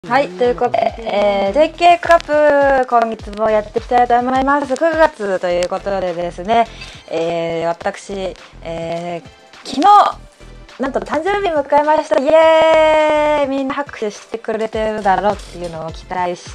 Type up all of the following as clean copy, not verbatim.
はい、ということで、JK カップ、今月もやっていきたいと思います。9月ということでですね、私、昨日、なんと誕生日迎えました。イエーイ、みんな拍手してくれてるだろうっていうのを期待して、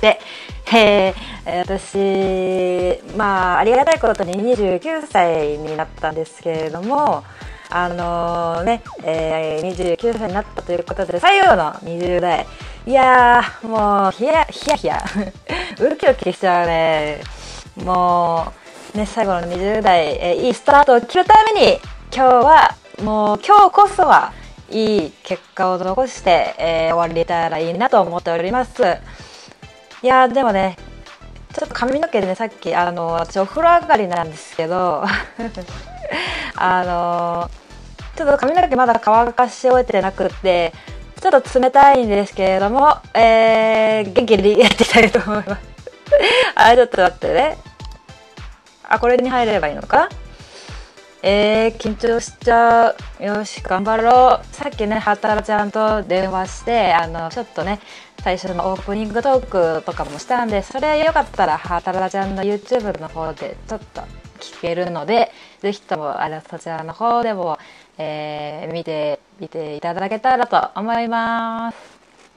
私、ありがたいことに29歳になったんですけれども、29歳になったということで、最後の20代、いやー、もうヒヤヒヤウキウキしちゃうね。もうね、最後の20代、いいスタートを切るために今日こそはいい結果を残して、終われたらいいなと思っております。いやー、でもね、ちょっと髪の毛でね、さっき私お風呂上がりなんですけどちょっと髪の毛まだ乾かし終えてなくってちょっと冷たいんですけれども、元気にやっていきたいと思いますちょっと待ってね。これに入ればいいのか。緊張しちゃう。よし、頑張ろう。さっきね、はたらちゃんと電話して、ちょっとね、最初のオープニングトークとかもしたんで、それよかったら、はたらちゃんの YouTube の方でちょっと聞けるので、ぜひともそちらの方でも、見ていただけたらと思います。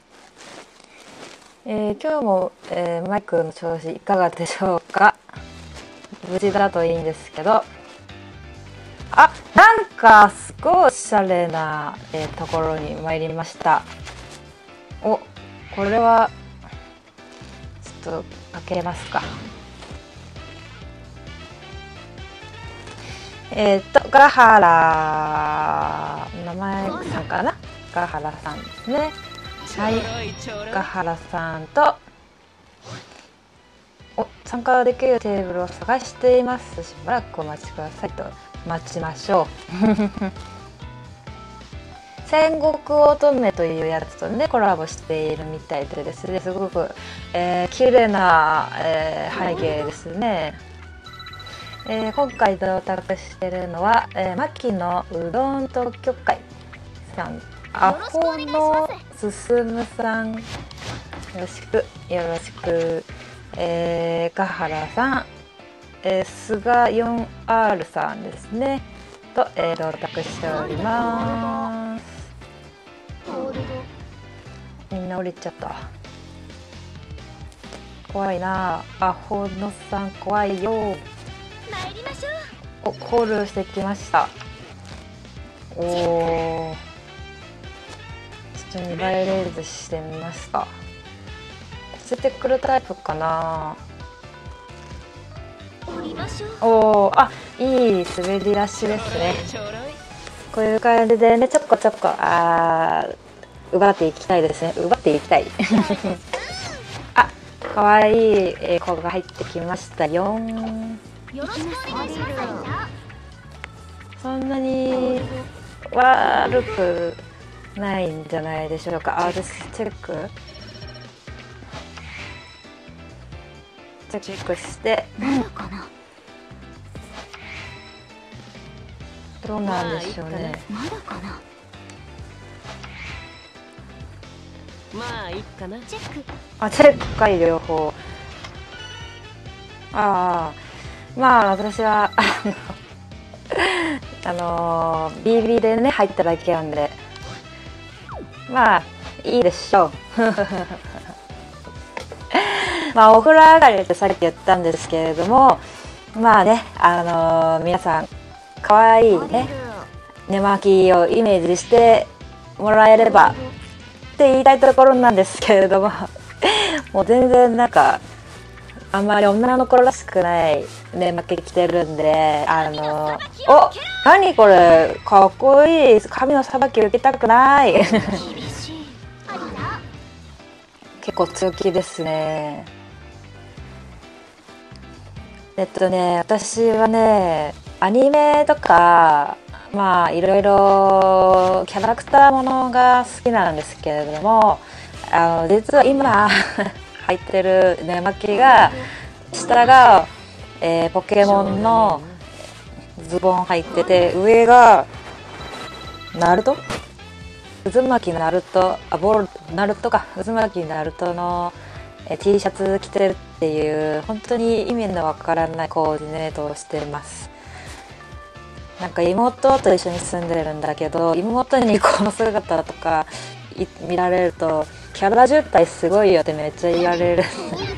今日も、マイクの調子いかがでしょうか。無事だといいんですけど、なんかすごいおしゃれな、ところに参りました。これはちょっと開けますか。ガハラ、名前さんかな、ガハラさんですね。はい、ガハラさんと参加できるテーブルを探しています。しばらくお待ちくださいと。待ちましょう戦国乙女というやつとねコラボしているみたいでですね、すごく、綺麗な、背景ですね。今回到着しているのは、牧野うどん特許会さん、アホのすすむさん、よろしく、ガハラさん、菅 4R さんですねと、到着しております。みんな降りちゃった。怖いな。アホのさん怖いよ。参りましょう。コールしてきました。ちょっと2倍レイズしてみました。捨ててくるタイプかな。いい滑り出しですね。こういう感じでね、ちょこちょこ奪っていきたいですね。かわいい子が入ってきましたよ。そんなに悪くないんじゃないでしょうか。私チェックしてどうなんでしょうね。いいかな。チェックかい、両方。私はBB でね入っただけなんでいいでしょうお風呂上がりってさっき言ったんですけれども、皆さんかわいいね寝巻きをイメージしてもらえればって言いたいところなんですけれどももう全然あんまり女の子らしくない寝巻き着てるんで、何これかっこいい、髪のさばき受けたくない結構強気ですね。私はねアニメとかいろいろキャラクターものが好きなんですけれども、実は今入ってる寝巻きが下が、ポケモンのズボン入ってて、上がナルト渦巻きナルト、ナルトか、渦巻きナルトのT シャツ着てるっていう本当に意味のわからないコーディネートをしています。なんか妹と一緒に住んでるんだけど、妹にこの姿とか見られるとキャラ渋滞すごいよってめっちゃ言われる。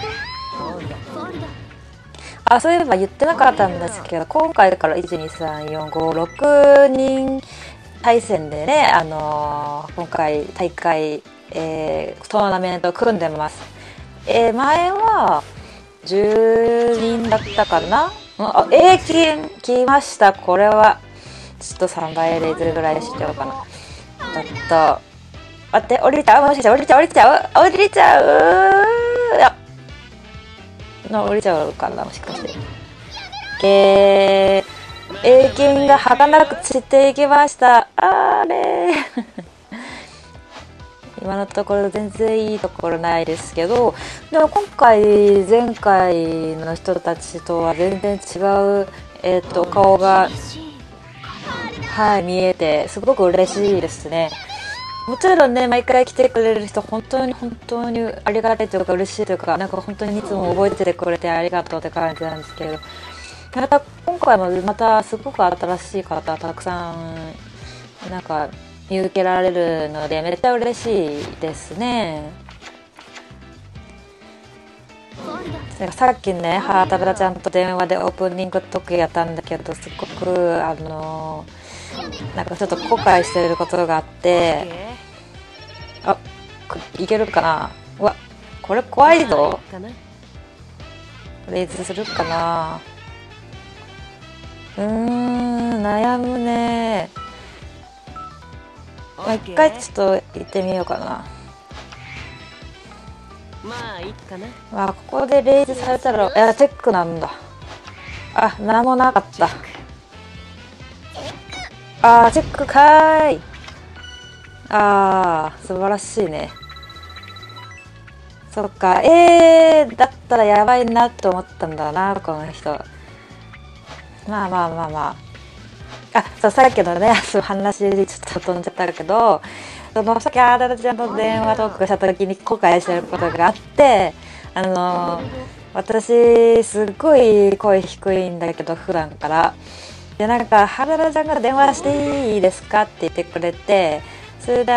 あ、そういえば言ってなかったんですけど、今回から12345 6人対戦でね、今回大会、トーナメントを組んでます。前は10人だったかな。来ました。これはちょっと3倍レイズぐらいしようかな。ちょっと待って、降りちゃう、もしかして降りちゃう降りちゃうかな、もしかして。英金が儚く散っていきました。あれ今のところ全然いいところないですけど、でも今回前回の人たちとは全然違う、顔が、見えてすごく嬉しいですね。もちろんね、毎回来てくれる人本当にありがたいというか嬉しいというか、なんか本当にいつも覚えててくれてありがとうって感じなんですけど、また今回もまたすごく新しい方たくさんなんか見受けられるのでめっちゃ嬉しいですね。さっきね、ハータブラちゃんと電話でオープニングトークやったんだけど、すごくなんかちょっと後悔してることがあって、いけるかな。うわ、これ怖いぞ。レイズするかな。悩むね。一回ちょっと行ってみようかな。ここでレイズされたら、チェックなんだ。なんもなかった。チェックかーい。素晴らしいね。そっか、だったらやばいなと思ったんだな、この人。そう、さっきのね、話ちょっと飛んじゃったけど、さっきあだだちゃんと電話トークした時に後悔してることがあって、私すっごい声低いんだけど普段から。で、なんかはだだちゃんが電話していいですかって言ってくれて、それで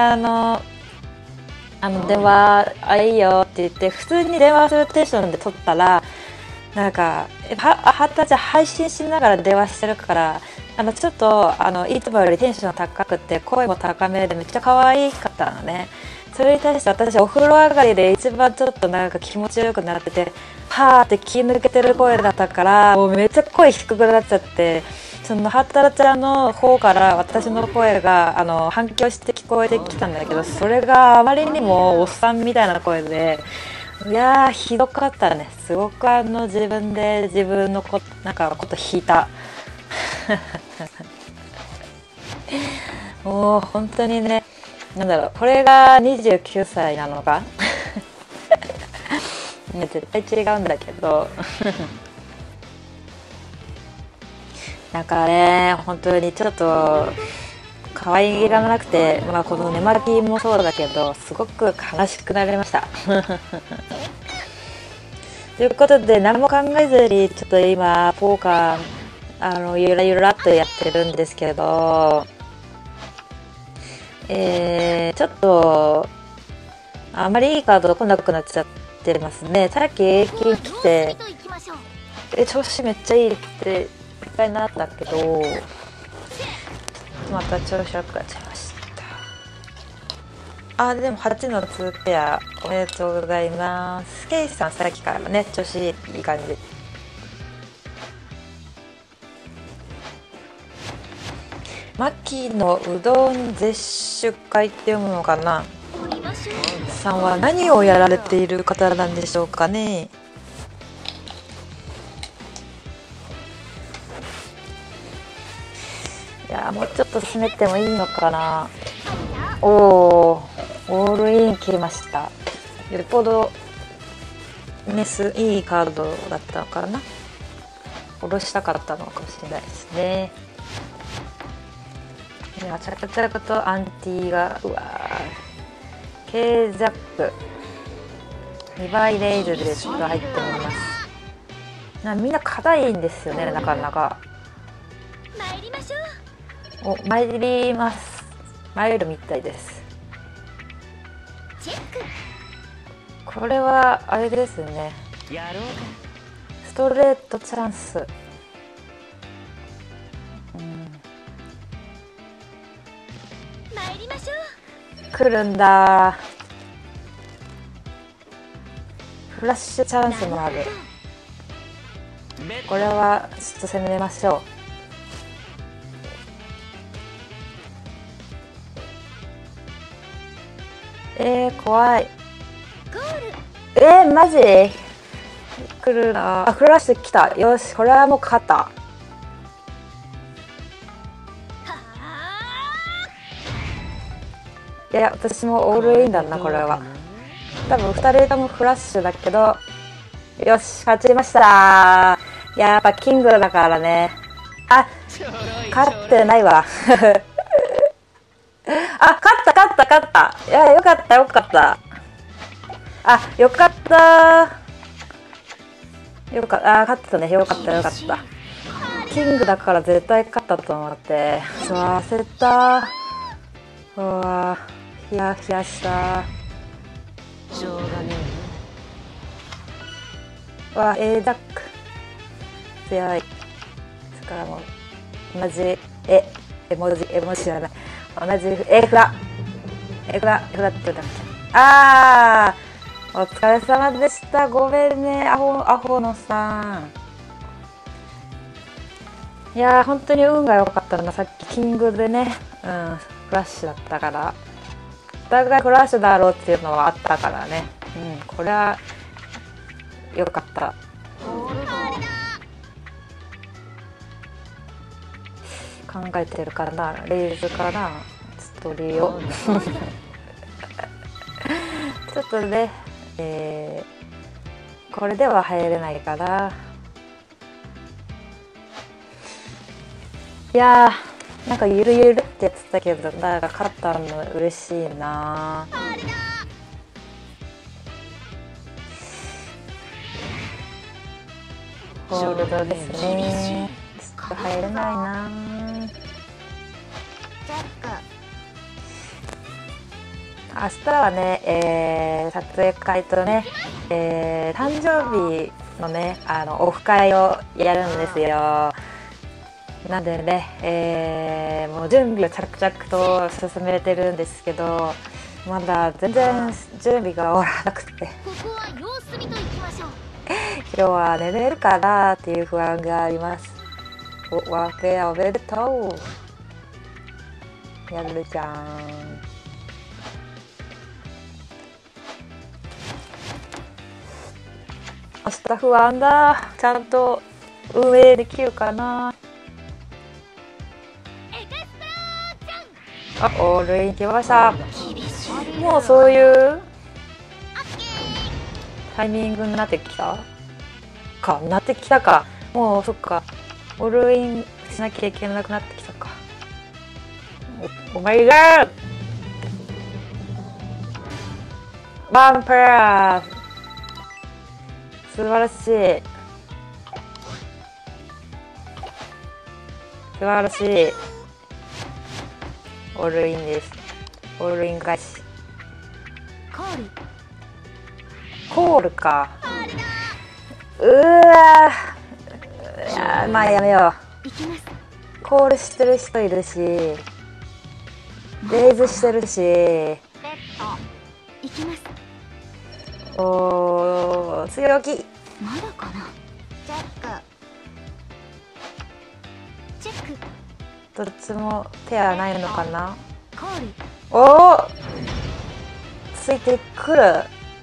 電話いいよって言って普通に電話するテンションで撮ったら、なんかはだちゃん配信しながら電話してるから、ちょっといつもよりテンション高くて声も高めでめっちゃ可愛かったのね。それに対して私お風呂上がりで一番ちょっとなんか気持ちよくなってて、はーって気抜けてる声だったから、もうめっちゃ声低くなっちゃって、そのはたらちゃんの方から私の声が反響して聞こえてきたんだけど、それがあまりにもおっさんみたいな声で、いやーひどかったね。すごく自分で自分のこと引いたもう本当にね、なんだろう、これが29歳なのかね、絶対違うんだけどなんかね、本当にちょっと可愛げがなくて、この寝巻きもそうだけどすごく悲しくなりましたということで、何も考えずにちょっと今ポーカーゆらゆらっとやってるんですけど、ちょっとあまりいいカード来なくなっちゃってますね。さっき平均来て調子めっちゃいいって一回なったけど、また調子悪くなっちゃいました。でも8の2ペアおめでとうございます。ケイさんさっきからね調子いい感じ。マキのうどん絶種会って読むのかな。さんは何をやられている方なんでしょうかね。いや、もうちょっと進めてもいいのかな。オールイン切りました。よっぽどいいカードだったのかな。下ろしたかったのかもしれないですね。 やチャカチャカとアンティがうわー K ジャップ2倍レイズでちょっと入ってみます。みんな硬いんですよね、なかなか。 参りましょお、参ります。参るみたいです。 う。チェック。 これはあれですね、 やろうか。 ストレートチャンス。 参りましょう。 来るんだ。フラッシュチャンスもある。これはちょっと攻めましょう。怖い。 ゴール。 マジ来るな。あ、フラッシュ来た。よし、これはもう勝った。 はいや、私もオールインだな、これは。多分2人ともフラッシュだけど、よし、勝ちました。やっぱキングだからね。あ、勝ってないわ。あ、勝った。いや、よかった。あ、よかった。勝ってたね。よかった。キングだから絶対勝ったと思って。そう、焦った。うわ、ヒヤヒヤした。 しょうがねわ、A ジャック強い。それからもう同じ絵文字じゃない、同じフラって言ったっけ。あー、お疲れ様でした。ごめんね、アホのさん。いやー、本当に運が良かったな。さっきキングでね、フラッシュだったから、お互いフラッシュだろうっていうのはあったからね。これは良かった。考えてるかな、レイズかな、ストーリーをちょっとね、これでは入れないかな。いやー、なんかゆるゆるってやってたけど、なんか勝ったの嬉しいな。ホールドですね。ちょっと入れないな。 チェック。 明日はね、撮影会とね、誕生日のね、オフ会をやるんですよ。なんでね、もう準備を着々と進めてるんですけど、まだ全然準備が終わらなくてここは様子見と行きましょう。 今日は寝れるかなっていう不安があります。お、ワーペアおめでとう。やるじゃん。明日不安だ。ちゃんと運営できるかな。 エクストラージャン。 あ、オールイン来ました。 厳しい。 もうそういうオッケタイミングになってきたか。もうそっか、オールインしなきゃいけなくなってきたか。お前がバンパー、素晴らしい。オールインです。オールイン返し。 ー。コール。 コールか。うわー、いやー、まあやめよ行きます。 う。コールしてる人いるし、レイズしてるし、 レッド。行きます。 おー、強気。 まだかな。チェック。チェック。 どっちもペアないのかな。 コール。 おー、ついてくる。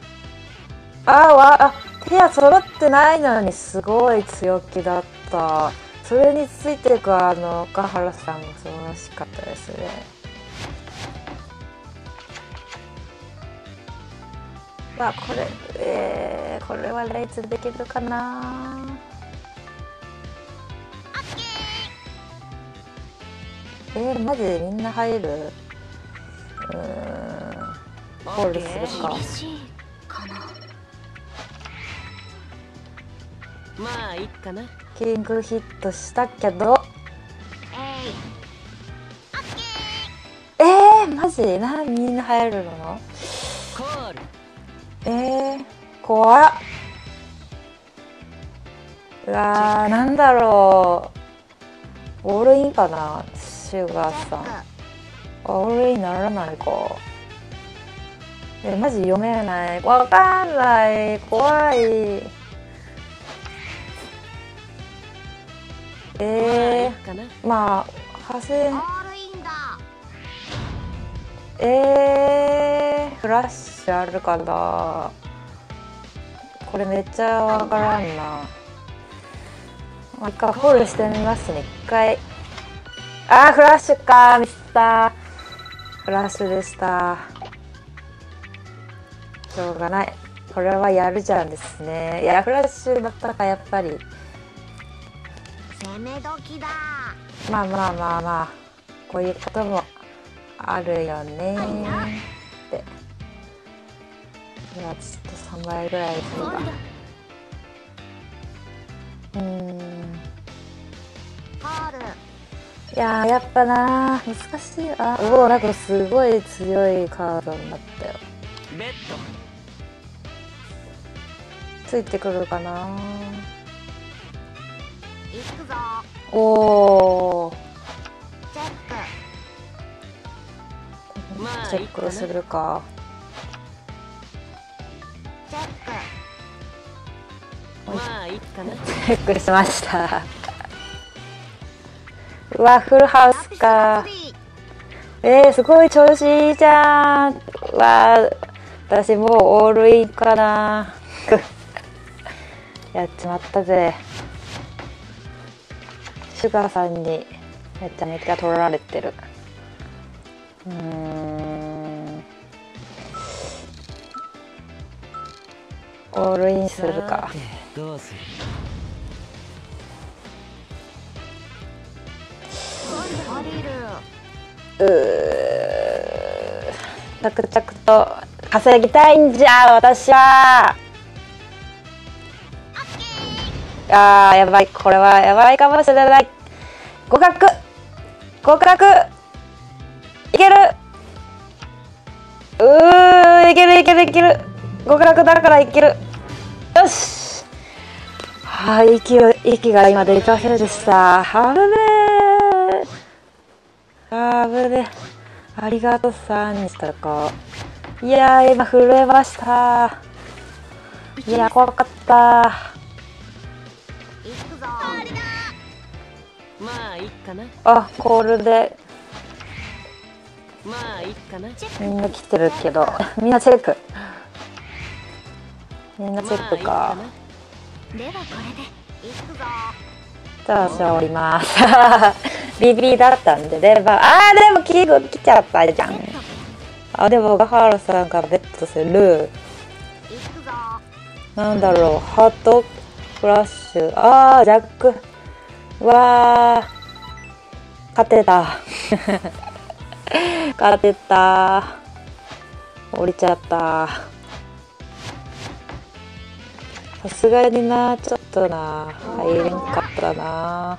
あ、ペア揃ってないのにすごい強気だった。それについていく岡原さんも素晴らしかったですね。これはレイズできるかな。 マジでみんな入る？コールするか。 厳しいかな。 まあいいかな。 キングヒットしたけど、マジみんな入るの？ コール。 怖っ。うわー、なんだろう。オールインかな、シュガーさん。オールインならないか。マジ読めない。わかんない。怖い。まあ、派生。フラッシュあるかな。これめっちゃわからんな。一回ホールしてみますね、一回。フラッシュか、ミスった。フラッシュでした。しょうがない。これはやるじゃんですね。いや、フラッシュだったか、やっぱり。 攻め時だ。 まあ、こういうこともあるよねって。ではちょっと3倍ぐらいするか。いやー、やっぱなー、難しいな。なんかすごい強いカードになったよ。 ベッド。 ついてくるかな。 行くぞ。 チェックするか。 まあいいかな。 チェックしました。うわ、フルハウスか。すごい調子いいじゃん。うわ、私もうオールインかな。やっちまったぜ。シュガーさんにめちゃめちゃ取られてる。オールインするか。 どうする？ 着々と稼ぎたいんじゃ私は。やばい、これはやばいかもしれない。合格いける。いける。合格だからいける。よし。息が今出ませんでした。危ねえ。ありがとうさんにしたか。いやー、今震えました。いや、怖かった。 まあいいかな。 コールでまあいいかな。 みんな来てるけど、みんなチェックか。 ではこれで行くぞ。 じゃあ私は降ります。ビビだったんででもキー来ちゃったじゃん。でもガハラさんがベットする。なんだろう、ハートフラッシュ。ジャック。勝てた。勝てた。降りちゃった。さすがにな、ちょっとな、入れんかったな。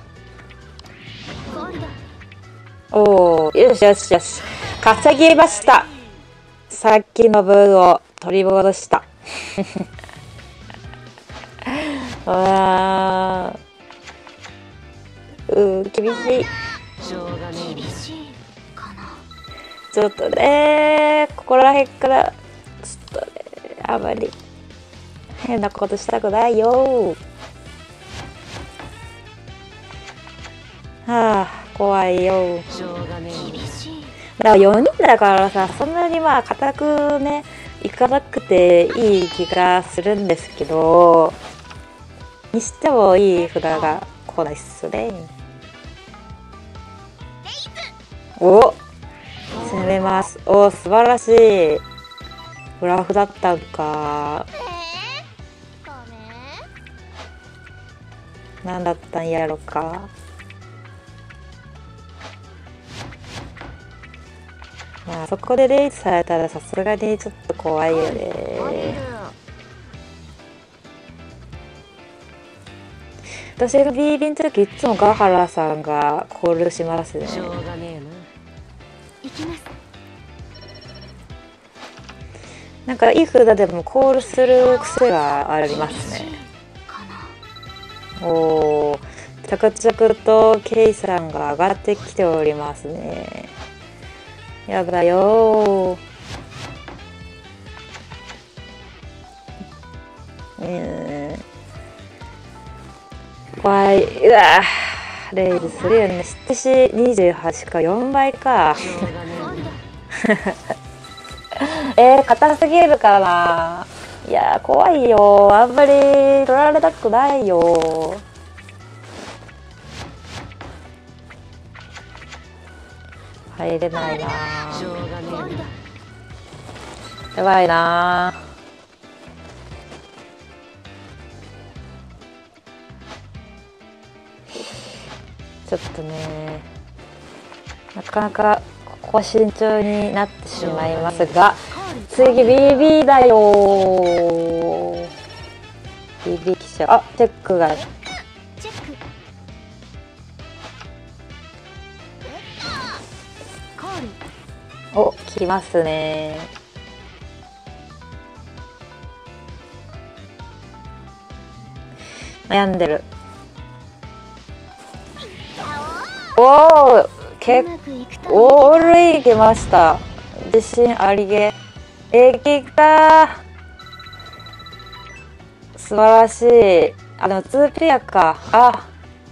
よし。稼ぎました。さっきの分を取り戻した。厳しい。 しょうがねえ。 厳しいかな。 ちょっとね、ここら辺からちょっとね、あまり変なことしたくないよ。怖いよ。 しょうがねえ。 厳しい。 だから4人だからさ、そんなに固くね、いかなくていい気がするんですけど、にしてもいい札が来ないっすね。攻めます。素晴らしい。ブラフだったんか。何だったんやろか。 あそこでレイズされたらさすがにちょっと怖いよね。私が BB の時いつもガハラさんがコールしますね。 しょうがねえな。 行きます。 なんかいい札でもコールする癖がありますね。おー、着々とケイさんが上がってきておりますね。やだよー。怖い。うわー、レイズするよね。知ってし28か4倍か。 しょうがね硬すぎるかな。いやー怖いよ。あんまり取られたくないよ。入れないなえな。しょうがねえな。 やばいな。ちょっとね、なかなかここは慎重になってしまいますが、次 BB だよー。 BB 記者、あ、チェックがチェック。コール。 お、来ますね。悩んでる。おお、結うまくいくと構オールイン来ました。自信ありげ。来た。素晴らしい。あ、でも2ペアか。あ、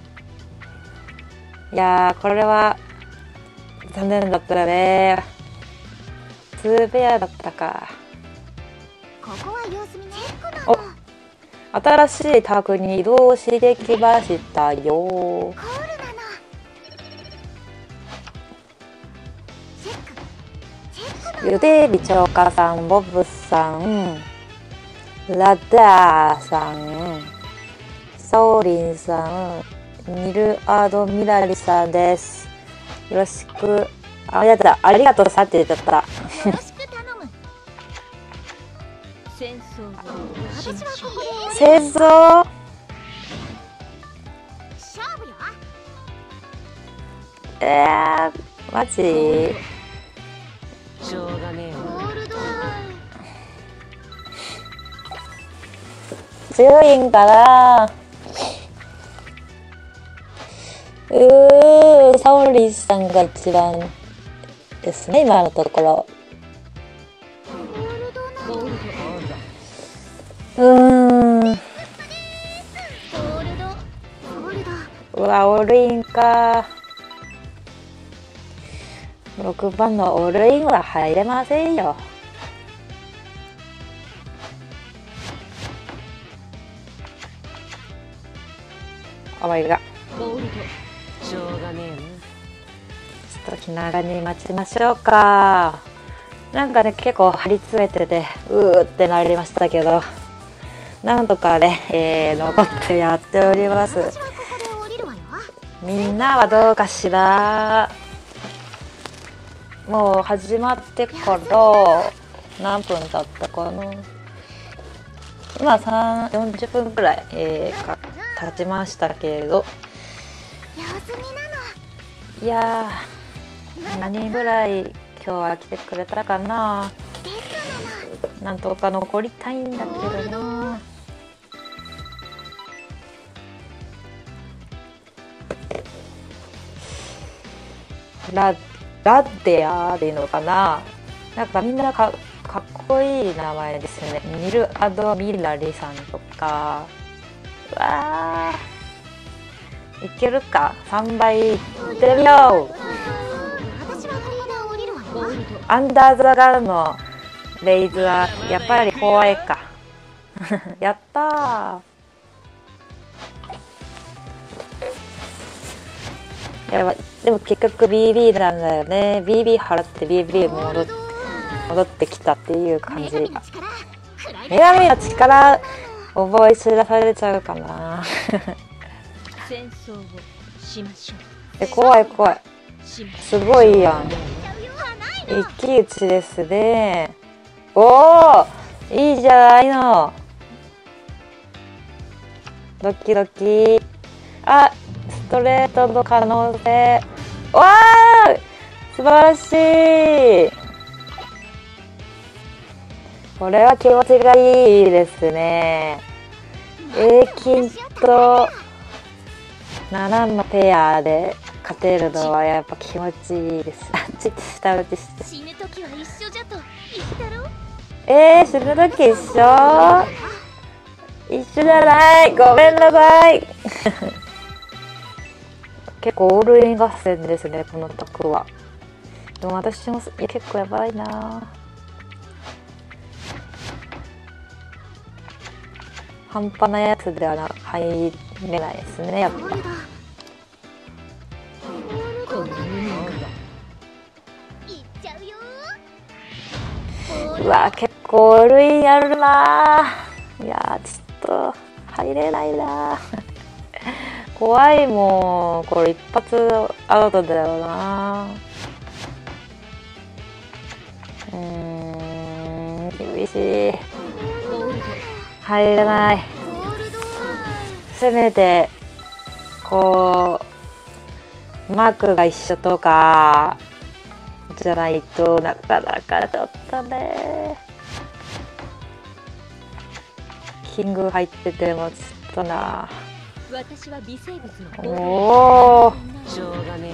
いやーこれは残念だったね。2ペアだったか。 ここは様子見ね。チェックなおの。 新しいタグに移動してきましたよ。 コールなの。チェック。チェックなの。 ゆでびちょうかさん、ボブさん、ラダーさん、ソーリンさん、ニルアドミラリさんです。よろしく。あ、やった。ありがとうさって言っちゃった。 よろしく頼む。 戦争を私はここで製造勝負よ。 マジしょうがねえな。 ゴールド。 強いんかな。サオリンさんが一番ですね、今のところ。 ゴールドなの。 ゴールド。 うーん。 ゴールド。ゴールド。 うわ、オールインか。6番のオールインは入れませんよ。お前が。 ゴールド。しょうがねえな。 ちょっと気長に待ちましょうか。なんかね、結構張り詰めてて、うーってなりましたけど、なんとかね、残ってやっております。 私はここで降りるわよ。 みんなはどうかしら。もう始まってから何分経ったかな。今40分くらい、経ちましたけれど、 様子見なの。 いやー、何人ぐらい今日は来てくれたかな。なんとか残りたいんだけどな。ラッデアでいいのかな。なんかみんなかっこいい名前ですよね。ニルアドミラリさんとか。うわー、いけるか。3倍いってみよう。 私はここで降りるわよ。 ゴールド。 アンダーザガンのレイズはやっぱり怖いか。やったー。やばい。でも結局 BB なんだよね。BB 払って BB 戻ってきたっていう感じ。 女神の力。 女神の力覚え知らされちゃうかな。 戦争をしましょう。 怖い怖い。 しましすごいやん。 余裕はないの。 一騎打ちですね。おお、いいじゃないの。ドキドキ。あ、ストレートの可能性。わあ、素晴らしい。これは気持ちがいいですね。金と7のペアで勝てるのはやっぱ気持ちいいです。あ、ちょっと下打ちして。 死ぬ時は一緒じゃと言ったろ。 死ぬ時一緒？一緒じゃない。ごめんなさい。結構オールイン合戦ですね、この卓は。でも私も結構やばいな。半端なやつでは入れないですね、やっぱ。うわ、結構オールインあるな。いやー、ちょっと入れないな。怖いもん、これ一発アウトだよな。厳しい。入れない。せめてこうマークが一緒とかじゃないとなかなかちょっとね。キング入っててもちょっとな。 私は微生物のおお、 しょうがね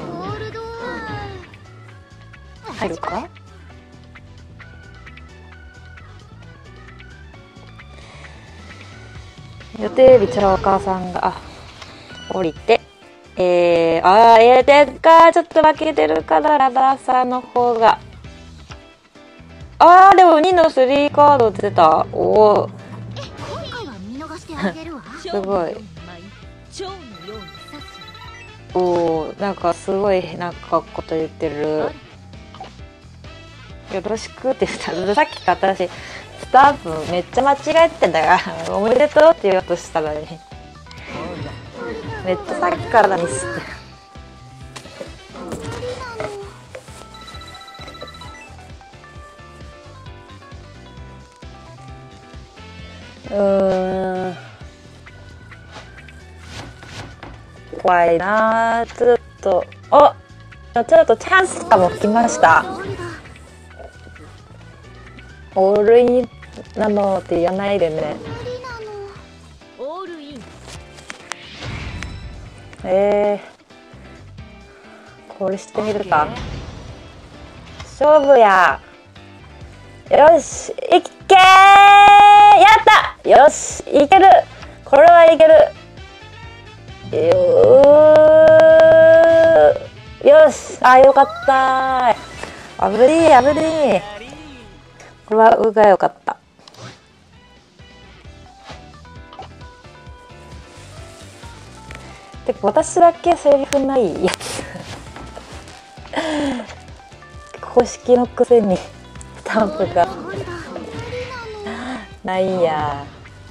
え。 入るか。予定日ちらお母さんが降りて、展開ちょっと負けてるからラダーさんの方が。でも2の3カード出た。おお、 今回は見逃してあげるわ。 すごい。 蝶のように刺す。 おお、なんかすごいなんかこと言ってる。よろしくって言ったら、さっき私スタンプめっちゃ間違えてんだからおめでとうって言おうとしたのにめっちゃさっきからミスって怖いな。ちょっとちょっとチャンスかも来ました。オールインなのって言わないでね。 オールイン。 これしてみるか。勝負や。よし、いっけー。やった。よし、いける。これはいける。よし、よかったー。危ねえ、危ねえ。これは運が良かった。てか私だけセリフないやつ公式のくせにスタンプがないや。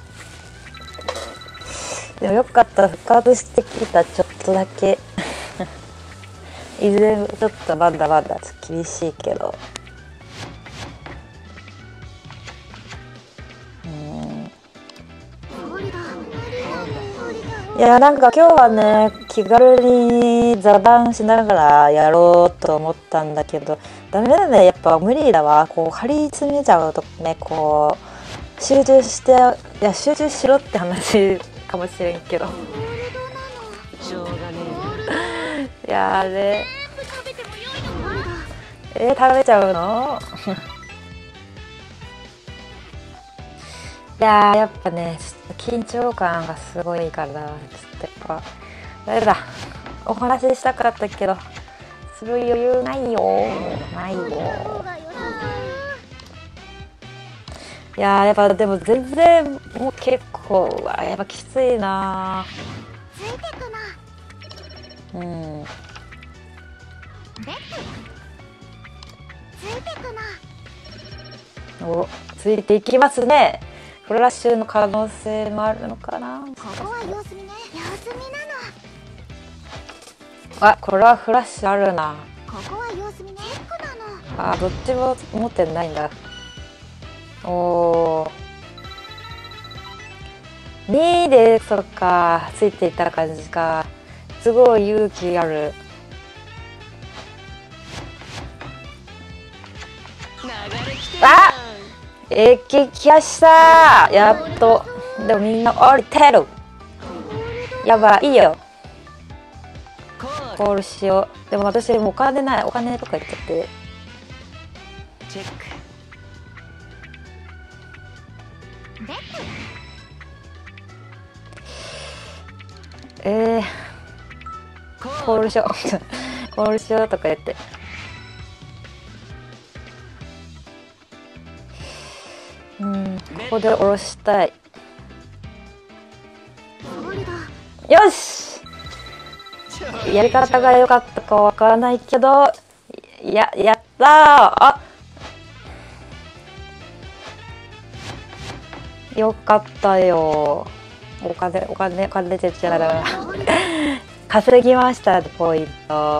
でもよかった、復活してきた。ちょっとだけいずれちょっとまだまだ厳しいけど、いやなんか今日はね気軽に座談しながらやろうと思ったんだけどダメだね、やっぱ無理だわ。こう張り詰めちゃうとね、こう集中して、いや集中しろって話かもしれんけどしょうがねいや食べちゃうのいややっぱね緊張感がすごいから、ちょっとやっぱダメだ。お話ししたかったけどする余裕ないよ。いややっぱでも全然もう結構やっぱきついな。 ついてくな。ついてくな。 お、ついていきますね。フラッシュの可能性もあるのかな。 ここは様子見ね。様子見なの。 これはフラッシュあるな。 ここは様子見ね。チェックなの。 あ、どっちも持ってないんだ。おー。2で、そっか、ついていった感じか。すごい勇気ある。あ、駅来ました。やっと。でもみんな降りてる。やばい、いいよ。コールしよう。でも私もうお金ない。お金とか言っちゃって。 チェック。 コールしよう。コールしようとか言って。ここで下ろしたい。よし、やり方が良かったかわからないけど、やったー。あ、よかったよ。お金出ちゃうな。稼ぎました、ポイント。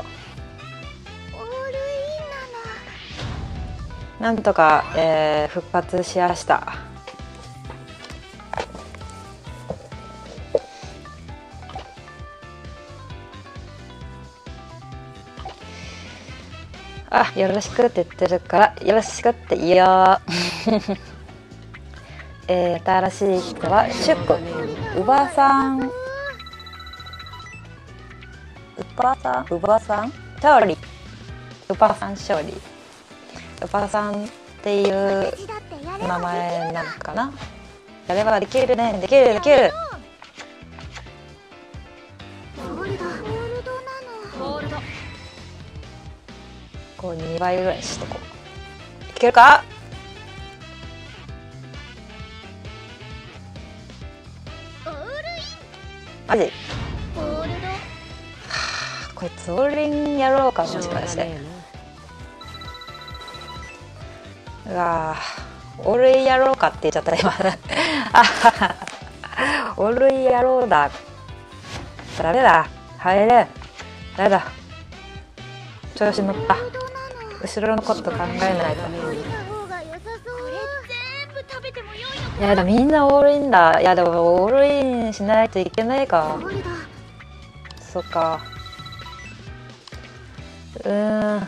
なんとか、復活しました。あ、よろしくって言ってるから、よろしくって言おう。新しい人はシュック、うばさん、勝利、うばさん勝利、うばさんっていう名前なのかな。やればできるね、できる。こう2倍ぐらいにしとこう。いけるか。マジ？こいつオールインやろうか、もしかして。うわー、オールインやろうかって言っちゃった今。オールインやろうだ。ダメだ、入れ。ダメだ、調子乗った。後ろのこと考えないと。いやだ、みんなオールインだ。いやでもオールインしないといけないか。そっか。ダ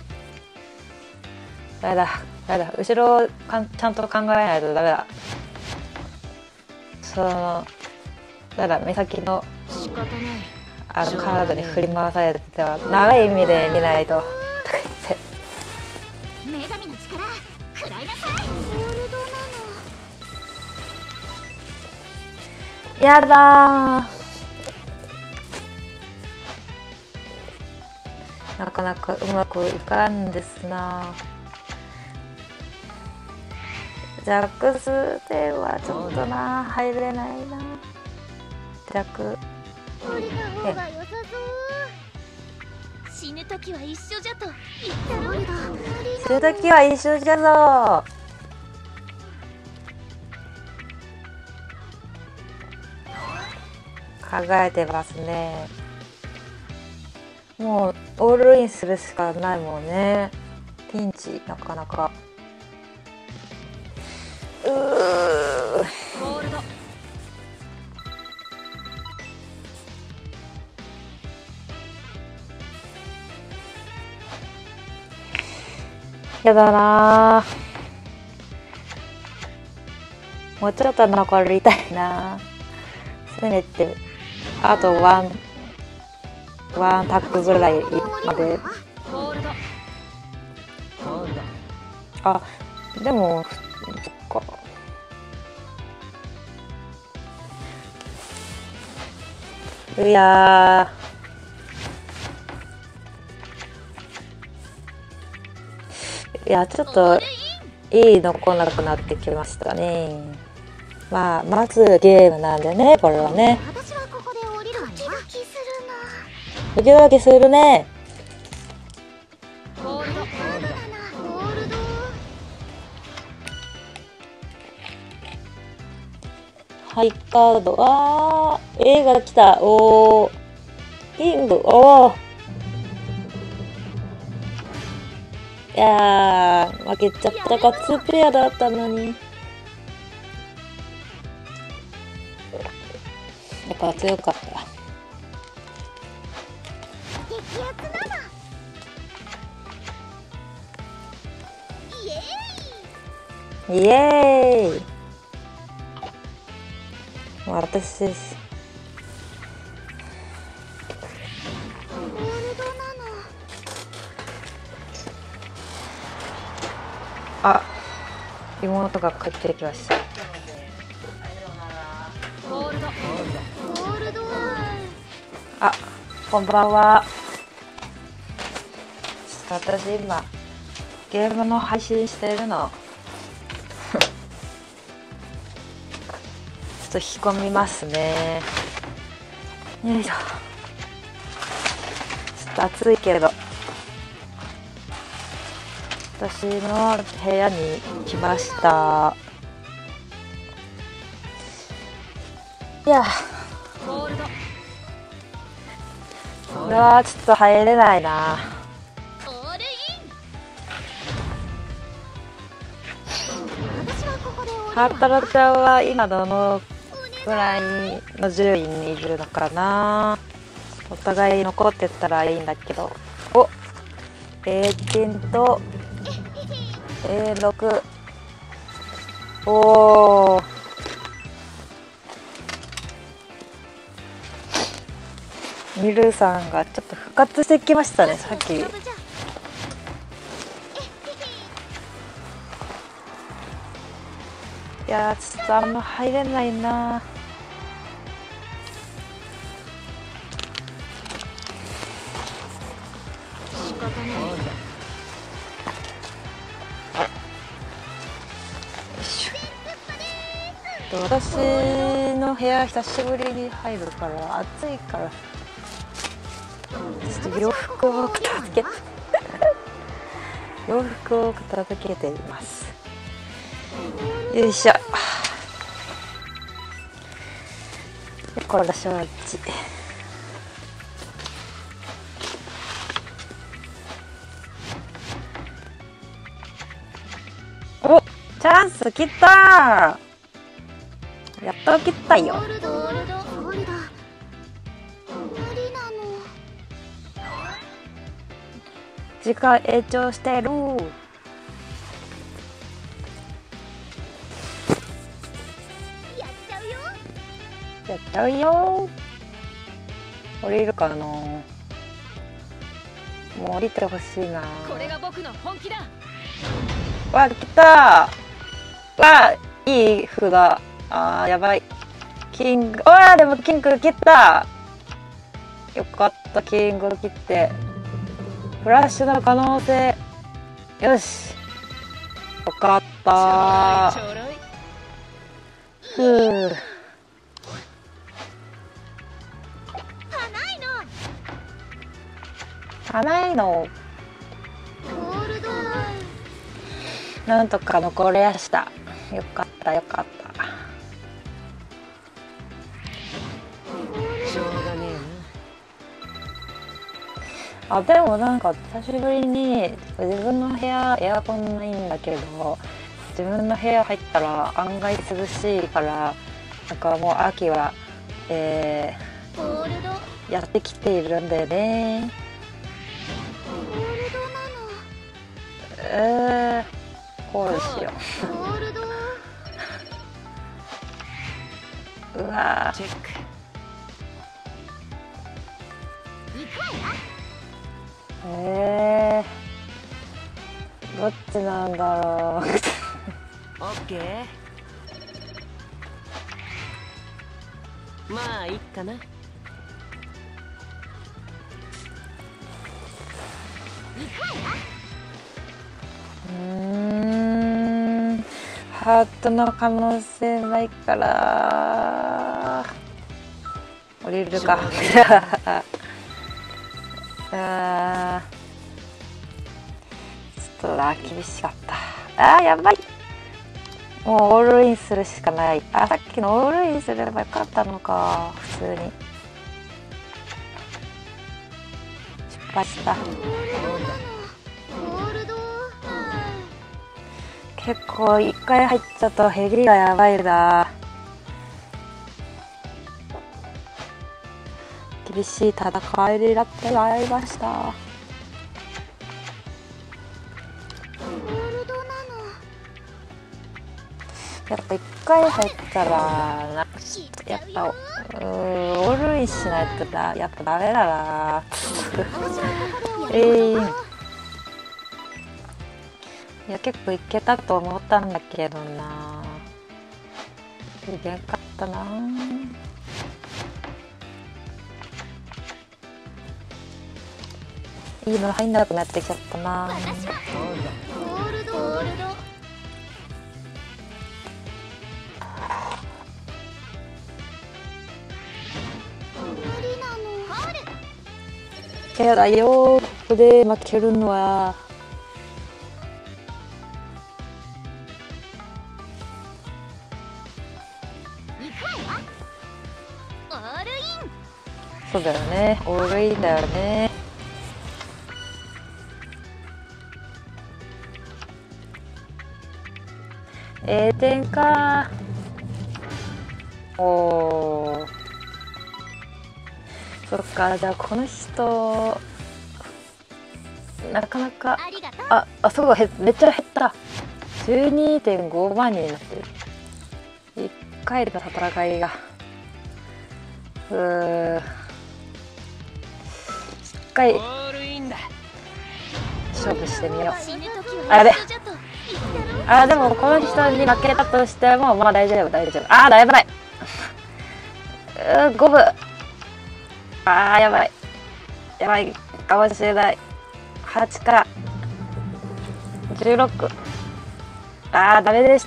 メだ。後ろをちゃんと考えないとダメだ。ダメだ、目先のカードに振り回されては長い意味で見ないと。とか言って。 女神の力、食らいなさい。 やだー、なかなかうまくいかんですな。ジャックスではちょっとな、入れないな。ジャック死ぬ時は一緒じゃと言ったのに。 死ぬ時は一緒じゃぞ。考えてますね。もうオールインするしかないもんね。ピンチなかなか。やだなー。もうちょっと残りたいな。せめてあとワンタックぐらいまで。あ、でもそっか。いやちょっといいの来なくなってきましたね。まあまずゲームなんでね、これはね。 私はここで降りるわね。 ドキドキするね。ハイカード、A が来た。おー、キング、おー。 いやー、負けちゃったか。2ペアだったのに。やっぱ強かった。 激アツなの。イエイエーイ。私です。 ーイ。ゴールドなの。 あ、妹が帰ってきました。 ゴールド。 ゴールド。 あ、こんばんは。ちょっと私今ゲームの配信してるの。ちょっと引き込みますね。よいしょ。ちょっと暑いけど、私の部屋に来ました。いや、 ゴールド。 これはちょっと入れないな。 オールイン。 私はここで終ハわータロちゃんは今どのくらいの順位にいるのかな。お互い残ってたらいいんだけど。お、A10 と A6。おー、ミルさんがちょっと復活してきましたね、さっき。いやー、ちょっとあんま入れないな。 仕方ない。 私の部屋久しぶりに入るから暑いから、ちょっと洋服を片付けて洋服を片付けています。よいしょ。でこれが承知。お、チャンス切ったー。やっと切ったよ。 ゴールド。ゴールド。ゴールド。無理なの。 時間延長してる。 やっちゃうよ。 やっちゃうよ。降りるかな。もう降りてほしいな。 これが僕の本気だ。 わ、来たー。わ、いい札。あー、やばい。キング、わー、でもキング切った。よかった、キング切って。フラッシュの可能性。よし。よかったちょろい。 ー。ふう。甘いの。 ゴールド。 なんとか残れやした。よかったよかった。 しょうがねあ、でもなんか久しぶりに自分の部屋エアコンないんだけど、自分の部屋入ったら案外涼しいから、なんかもう秋は、 ゴールド。 やってきているんだよね。 ゴールドなの。 こうしよゴールド。 う。うわチェック。 どっちなんだろう。 オッケー。まあいいかな。 ハートの可能性ないから降りるか。あー、ちょっと厳しかった。あー、やばい。もうオールインするしかない。あ、さっきのオールインすればよかったのか。普通に失敗した。 ゴールド。 結構一回入っちゃうとヘリがやばいな。厳しい戦いになってまいりました。 ホールドなの。 やっぱ一回入ったらやっぱオールインしないとやっぱダメだな。いや結構いけたと思ったんだけどな。いけんかったな。いいの入んなくなってきちゃったな。 ホールド。無理なの。 けどよここで負けるのはオールイン。 そうだよね。オールインだよね。点か。おー、そっか。じゃあこの人なかなかそうめっちゃ減った。 12.5 万人になってる。1回での戦いが1回勝負してみよう。でもこの人に負けたとしてもまあ大丈夫。だいぶない。5分。やばいかもしれない。8から16。ダメでした。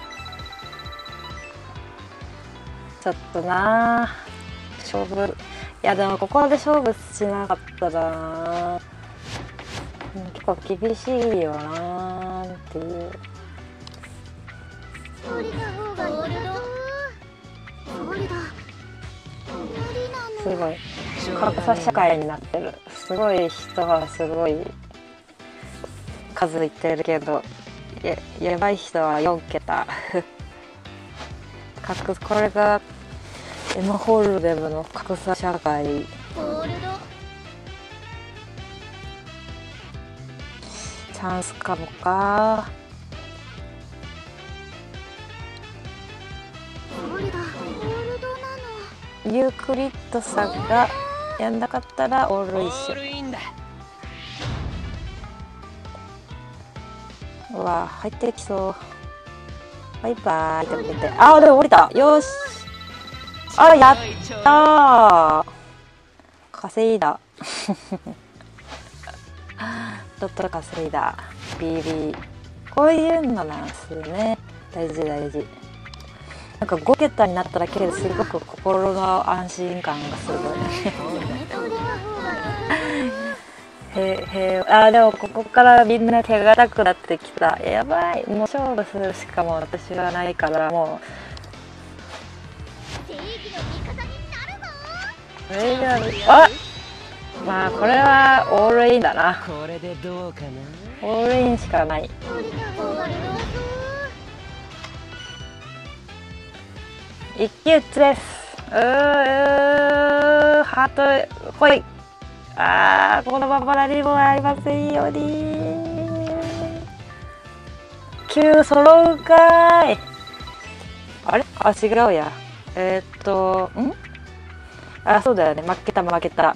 ちょっとな勝負。いやでもここで勝負しなかったら結構厳しいよなーっていう。 降りた方がいい。 すごい格差社会になってる。すごい人はすごい数いってるけどやばい人は4桁これがエムホールデムの格差社会。チャンスかもか。ユークリッドさんがやんなかったらオールインしよう。うわ入ってきそう。バイバーイって言って。でも降りた。よし。やったー。稼いだ。ちょっと稼いだ。BB。こういうのなんですよね。大事。なんか5桁になっただけですごく心の安心感がするよね。でもここからみんな手堅くなってきた。やばい。もう勝負するしかも私はないからもう。まあこれはオールインだな。オールインしかない。一騎打ちです。ハート来い。このまま何もありませんように。9揃うかーい。あれ違うや。そうだよね。負けた。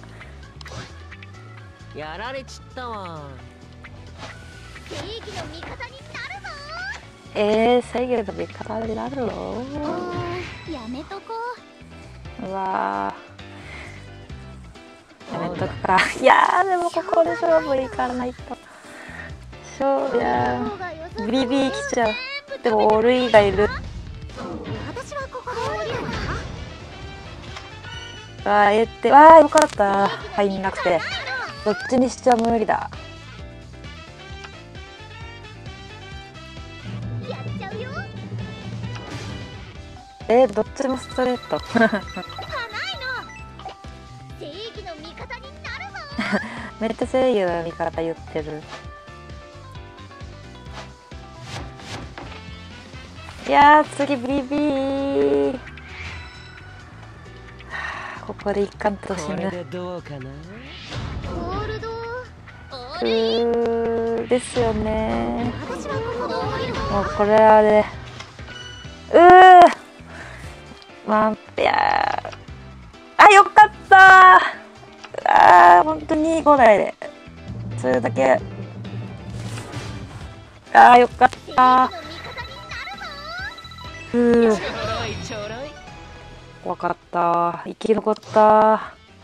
やられちったわ。 正義の味方になるぞ。 正義の味方になるの？ やめとこう。うわー、やめとくか。いやーでもここで勝負いかないと。ビビ来ちゃう。でもオールインがいる。 私はここで降りるよかった。入んなくて。どっちにしちゃ無理だ。 やっちゃうよ。 どっちもストレート。 正義の味方になるぞ。 めっちゃ正義の味方言ってる。 いやー、次ビビー。ここで一貫と死これぬ。 でどうかな。 ゴールドオリンですよね。 私はここで降りるもうこれあれ。ワンペア。あ、よかったー。本当に5台で。それだけ。よかった正義の味方になるぞー。 ちょろいちょろい。 怖かったー。生き残ったー。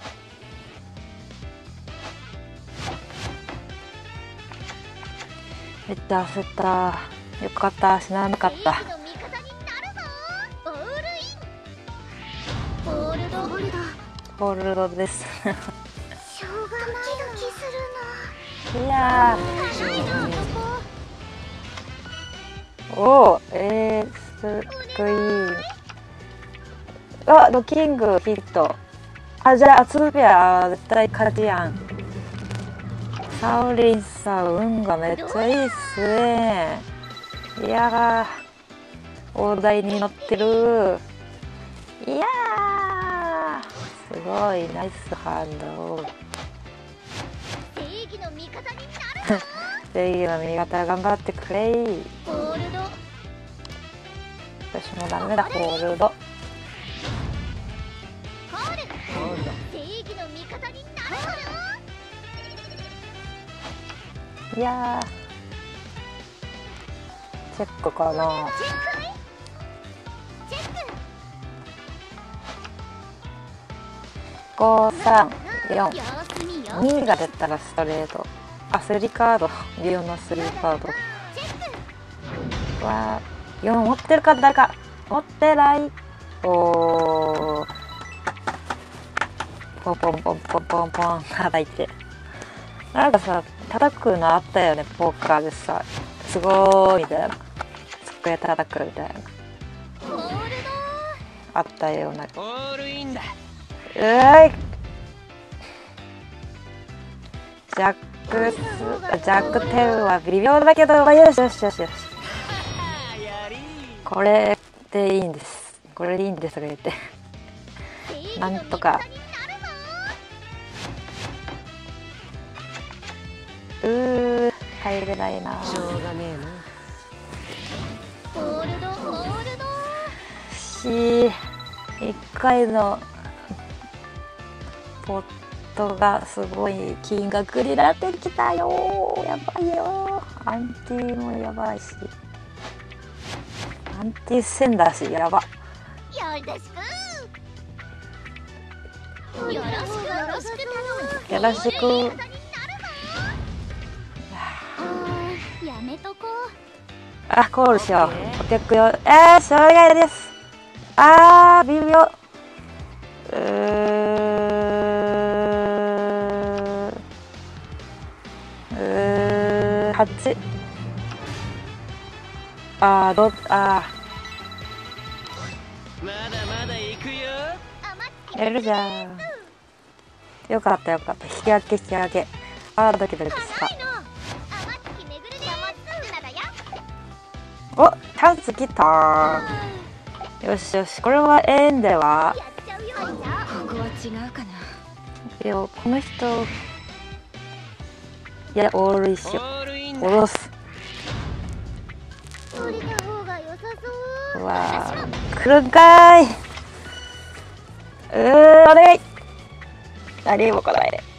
めっちゃ焦ったー。よかったー。死ななかった。 正義の味方になるぞオールインゴールドゴールドホールドです。 しょうがないドキドキするいやなないなこー。スクイーン。ロキングヒット。じゃあ、ツーペア絶対勝ちやん。サウリンさん、運がめっちゃいいっすね。いやー、大台に乗ってる。いやー、すごい、ナイスハンド。 正義の味方になるぞ正義の味方頑張ってくれい。 ゴールド私もダメだ、ホールド。 コールホールド。 正義の味方になるぞいやー、チェックかな。 チェックチェック 5、3、4。 様子見よ 2が出たらストレート。3カード。リオの3カード。 チェックわー、4持ってるか誰か。持ってない。おー。ポンポンポンポンポンポン叩いて。なんかさ、叩くのあったよね、ポーカーでさ。すごーいみたいな。机叩くみたいな。 ゴールあったような。 オールインだ。 ジャック10は微妙だけど、よしよしよしよし。 やりー。 これでいいんです。これでいいんですとか言って。 ドなんとか。入れないな。 しょうがねえな。 ゴールドゴールド 1回のポットがすごい金額になってきたよー。やばいよー。アンティもやばいし、アンティ戦だし、やば。 よろしくよろしくよろしく頼むよろしく。 やめとこコールしよう。お客よ。それがいです。微妙。8。 まだまだ行くよ。 やるじゃん。よかったよかった。引き分け引き分け。ドキドキした。 うの天月めぐるでルナだよお、チャンス来た。よしよし、これはエンデは。 やっちゃうよここは違うかな。 この人。いや、オール一緒。 オールイン下だ。 ろす。 降りた方が良さそうわー、来るんかーい。お願い。何も来ないで。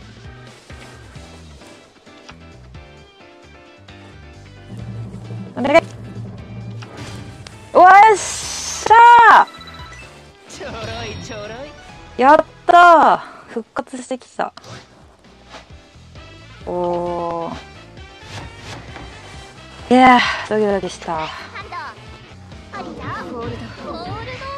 お願い。よっしゃちょろいちょろい。 ー。やったー。復活してきた。おー。いやー、ドキドキした。 ハンドありだゴールドゴール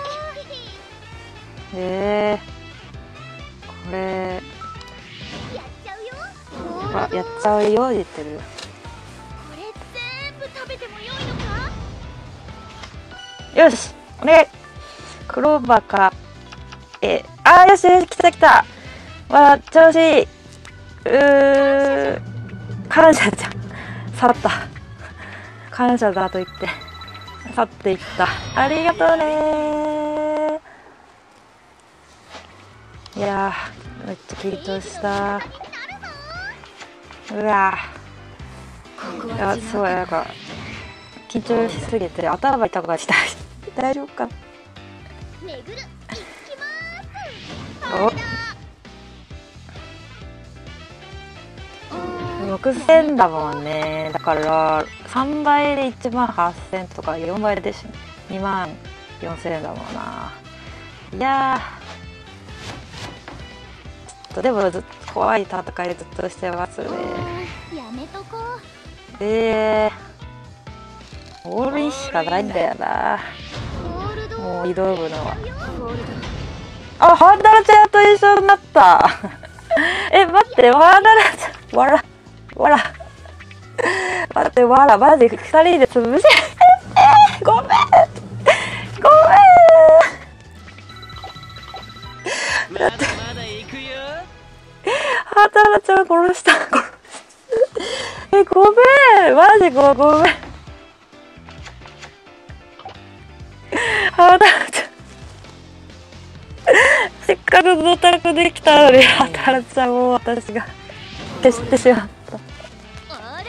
これドやっちゃうよゴールドやっちゃうよう言ってる。 これ全部食べてもよいのかよし、お願い。クローバーか。よしよし、来た来た。調子いい。感謝じゃん。去った。感謝だと言って。 去っていった。ありがとうね。いやー、めっちゃ緊張した。うわー、いやすごいなんか緊張しすぎて頭痛くなってきた。大丈夫か。 めぐる行きお6000だもんね。だから3倍で1万8000とか4倍で2万4000だもんな。いやー、ちょっとでもずっと怖い戦いずっとしてますね。 やめとこう。 オールインしかないんだよな。もう挑むのは。あ、ハンダラちゃんと一緒になった。え、待って、ハンダラちゃん、わら。待って、わら、マジ2人で潰して。ごめん。 まだまだ行くよ。 ハンダラちゃん殺した。え、ごめん。マジごめん。ハンダラちゃん。せっかくのたくできたのに、ハンダラちゃんを私が消してしまった。 オール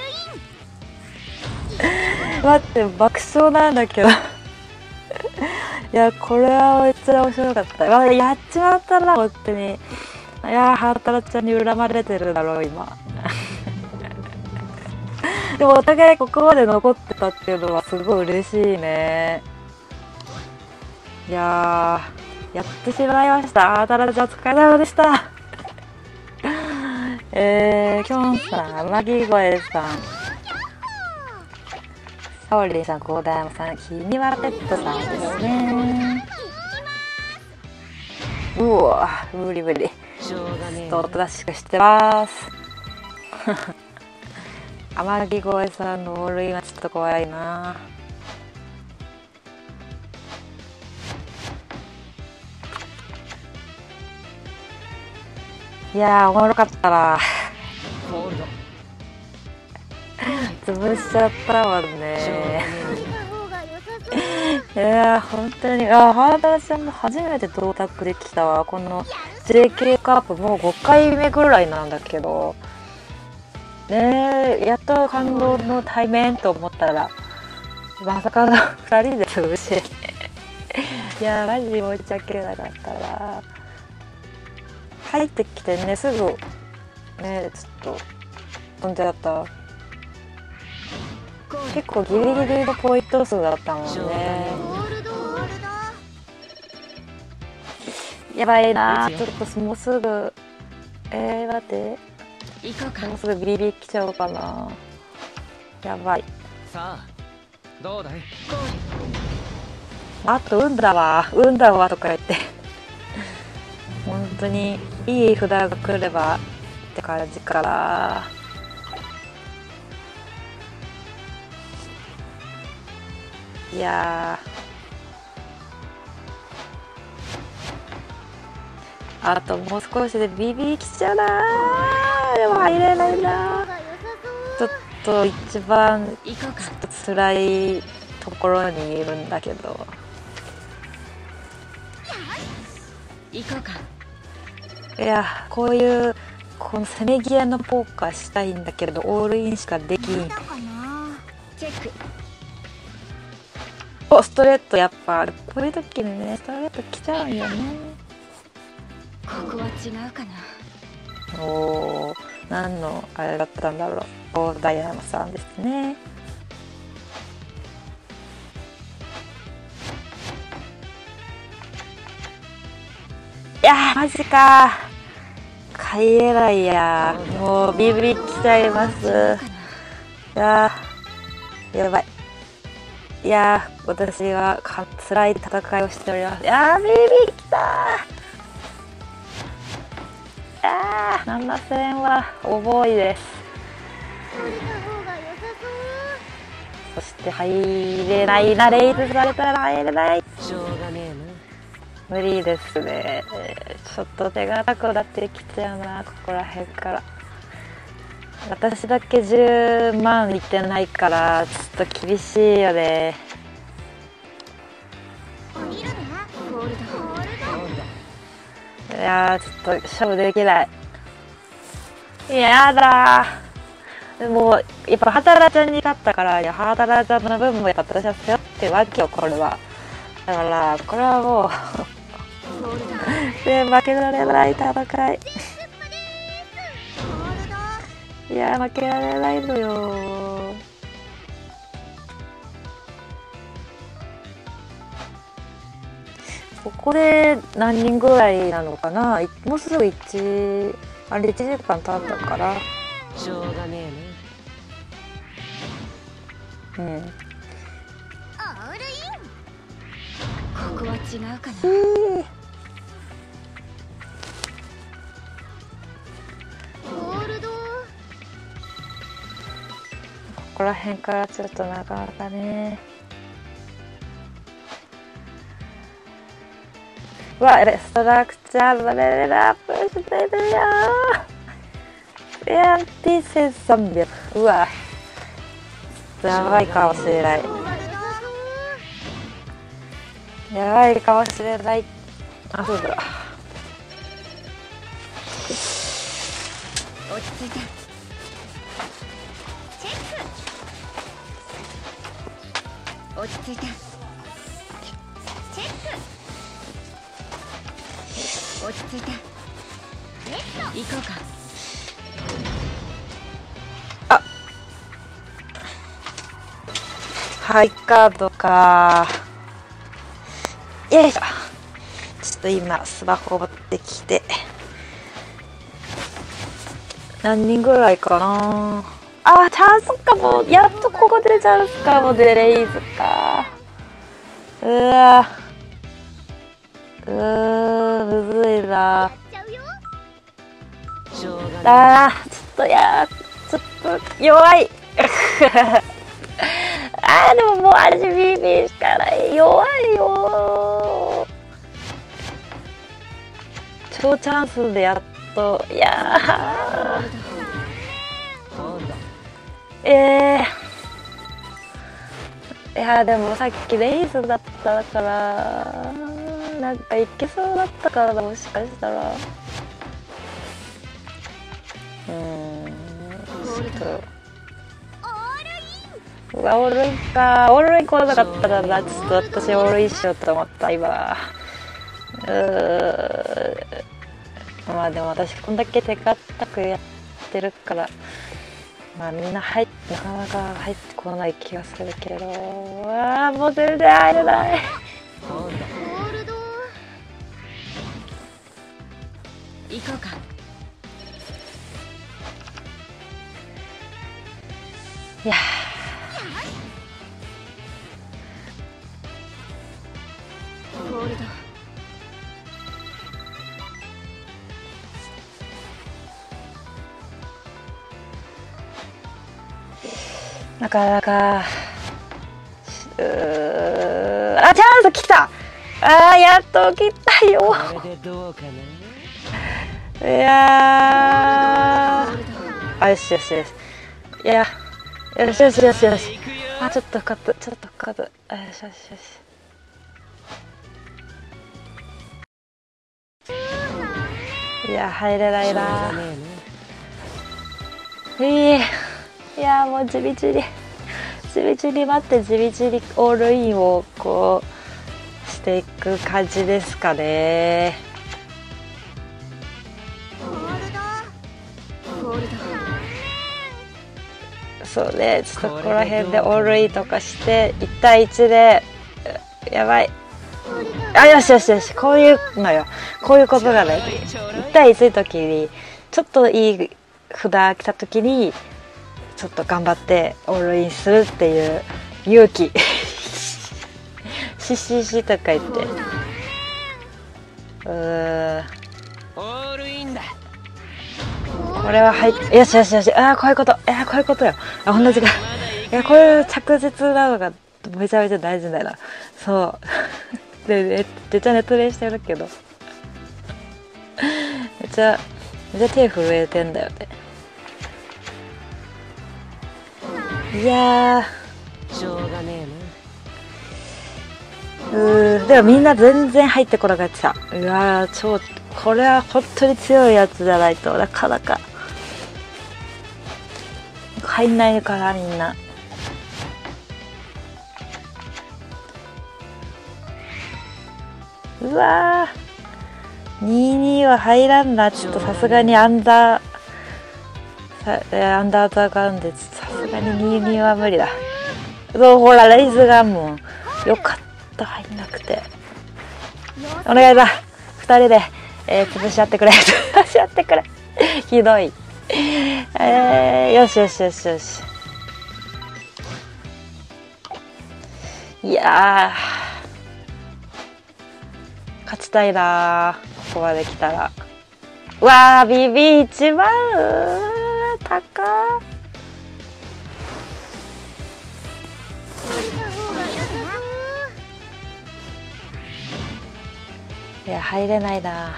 イン。 待って、爆笑なんだけど。いや、これはめっちゃ面白かった。やっちまったな、本当に。いやー、ハンタラちゃんに恨まれてるだろう、今。でもお互いここまで残ってたっていうのはすごい嬉しいね。いやー、やってしまいました。ハンタラちゃんお疲れ様でした。きょんさん、天城越さん、サオリンさん、コーダヤマさん、君はペットさんですね。うわ、無理。 しょうがねえちょっとおとなしくしてます。天城越さんのオールインはちょっと怖いな。いやー、おもろかったな。 ホールド。 潰しちゃったもんしょうがね。 ねた方が良さそう。 いやー、本当に、ハーダーちゃんも初めて同卓できたわ。この JK カープもう5回目ぐらいなんだけど、ねえ、やっと感動の対面と思ったら、まさかの2人で潰し。いやー、マジで申し訳なかったな。入ってきてね、すぐ、ね、ちょっと、飛んじゃった。結構ギリギリのポイント数だったもんね。 オールド。 やばいなー、ちょっともうすぐ、待って、 行こうか。 もうすぐビリ来ちゃうかな。やばい。 さあどうだい。 あと運だわとか言って。本当にいい札が来ればって感じから。いやー、あともう少しでビビ来ちゃうなー。でも入れないなー。ちょっと一番行こうか。 辛いところにいるんだけど。 行こうか。 いや、こういうこのせめぎ合いのポーカーしたいんだけれど、オールインしかできん。 かな。 チェック。 お、ストレート、やっぱこういう時にね、ストレート来ちゃうんよね。 ここは違うかな。 おー、何のあれだったんだろう。お、ダイヤマさんですね。いやー、マジかー。帰れないやー。もうビビ来ちゃいます。いやー、やばい。いやー、私は辛い戦いをしております。いやー、ビビ来たー。いやー、7000は重いです。 降りた方が良さそして入れないな、レイズされたら入れない。 しょうがねえ無理ですね。ちょっと手堅くなってきちゃうな、ここら辺から。私だけ10万いってないからちょっと厳しいよね。 やー、ちょっと勝負できない。やだー。もう、やっぱ、ハタラちゃんに勝ったから、いや、ハタラちゃんの分もやっぱ私は背負ってるわけよ、これは。だから、これはもう負けられない戦い。いや、負けられないのよ。ここで何人ぐらいなのかな。もうすぐ1時間経ったから。 しょうがねえな。 うん。 オールイン。 ここは違うかな。 ホールド。 ここら辺からちょっとなかなかね。うわ、レストラクチャーレベルアップしてるよー。1300。うわ、やばいかもしれない。やばいかもしれない。あ、そうだ。 落ち着いて。 チェック。 落ち着いて。 チェック。 落ち着いて。 レッド。 行こうか。 ハイカードか。よいしょ。ちょっと今スマホ持ってきて。何人ぐらいかな。あ、チャンスかも。やっとここでチャンスかも。でレイズか。うわ。むずいな。 やっちゃうよ。 しょうがねちょっとちょっと弱い。でももう RGBB しかない。弱いよ。超チャンスでやっと。いやえ。ホールド。 いやでもさっきレイズだったからなんかいけそうだったからな、もしかしたら。ちょっと。うわ、オールインか。オールイン来なかったらな、ちょっと私オールインしようと思った、今。まあでも私こんだけ手堅くやってるから、まあみんななかなか入ってこない気がするけど、もう全然入れない。 ホールド。 ホールド。 行こうか。 いやホールド。 なかなかチャンス来た。やっと来たよ。 これでどうかな。 いやよしよしよし。いやよしよしよしよし。ちょっと深くよしよしよし。いや入れないな。 しょうがねえな。 いやもうじりじり待ってじりじりオールインをこうしていく感じですかね。 ホールド。 ホールド。 そうね、ちょっとここら辺でオールインとかして1対1でやばい。よしよしよし、こういうのよ。こういうことがね、1対1の時にちょっといい札来た時にちょっと頑張ってオールインするっていう勇気。しとか言って。 オールインだ。 これは入ってよしよしよし。こういうことこういうことよ。同じか。こういう着実なのがめちゃめちゃ大事だよな。そうでめっちゃネットでしてるけどめっちゃ手震えてんだよね。いやしょうがねえでもみんな全然入ってこなかった。うわー、これは本当に強いやつじゃないとなかなか入んないからみんな。うわー、22は入らんな。ちょっとさすがにアンダーザガウンでさすがに22は無理だ。そう、ほらレイズガンもよかった、入んなくて。お願いだ、2人で、潰し合ってくれ潰し合ってくれひどい。よしよしよしよし。いやー、勝ちたいなー、ここまで来たら。うわー、BB1 番高ー。いや、入れないな。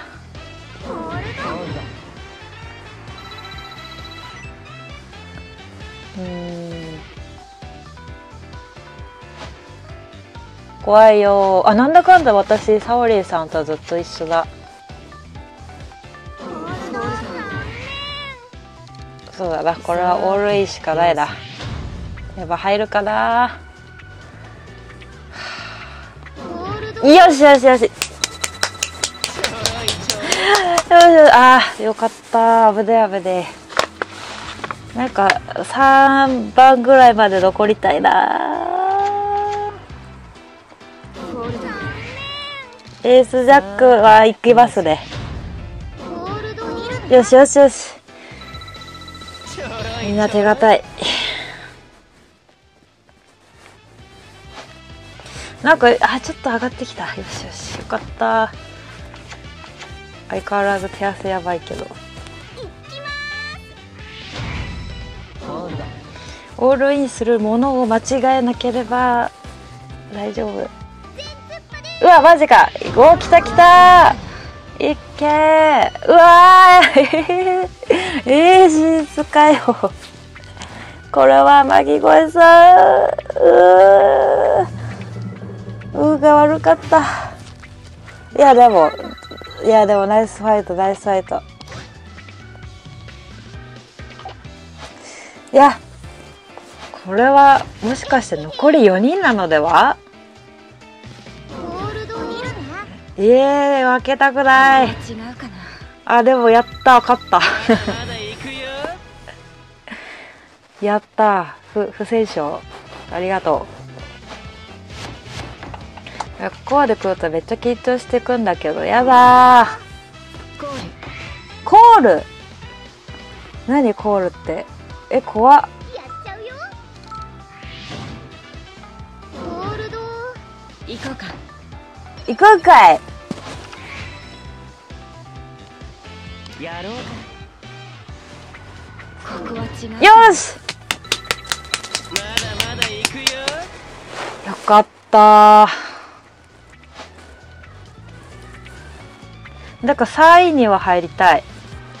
怖いよ。あ、なんだかんだ私サオリンさんとずっと一緒だ。そうだな、これはオールインしかないな。やっぱ入るかな。よしよしよし。よしよし、あー、よかった。危ねえ危ねえ。なんか3番ぐらいまで残りたいな。エースジャックは行きますね。よしよしよし。みんな手堅い。なんかちょっと上がってきた。よしよし、よかった。相変わらず手汗やばいけど。オールインするものを間違えなければ大丈夫。うわ、マジか。お、来た来た。いっけー。うわー進出かよ。これはマギゴエさん。が悪かった。いやでもナイスファイト、ナイスファイト。いや、これはもしかして残り4人なのでは。負けたくない。あ、でもやった、勝ったやった、不戦勝。ありがとう。ここまで来るとめっちゃ緊張してくんだけど、やだー。コール。何コールって。怖っ。 行こうか。 行こうかい。 やろうか。 ここは違う。 よし。 まだまだ行くよ。 よかったー。だから3位には入りたい。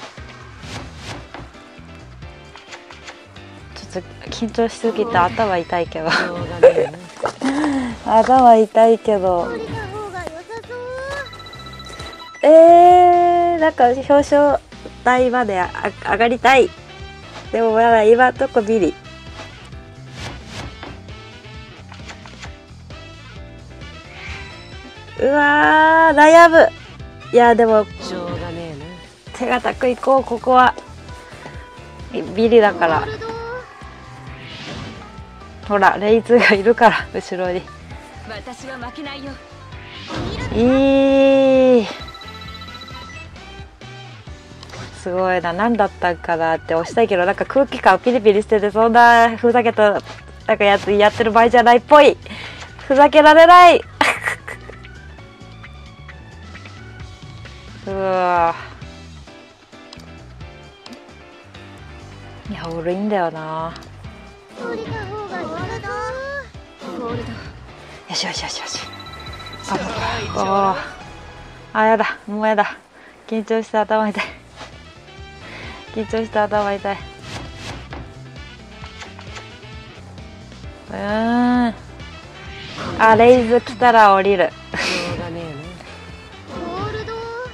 ちょっと緊張しすぎて頭痛いけど頭痛いけど、なんか表彰台まで上がりたい。でもまだ今んとこビリ。うわー、悩む。いやでもしょうがねえな。 手堅くいこう。ここはビリだから。ほらレイズがいるから後ろに。 私は負けないよ。 すごいな。何だったんかなって押したいけど、なんか空気感ピリピリしてて、そんなふざけたなんかやつやってる場合じゃないっぽい。ふざけられない。うわ、いや俺いいんだよな。よしよしよしよし。やだ、もうやだ。緊張して頭痛い。緊張して頭痛い。 あ、レイズ来たら降りる。 しょうがねえホールド。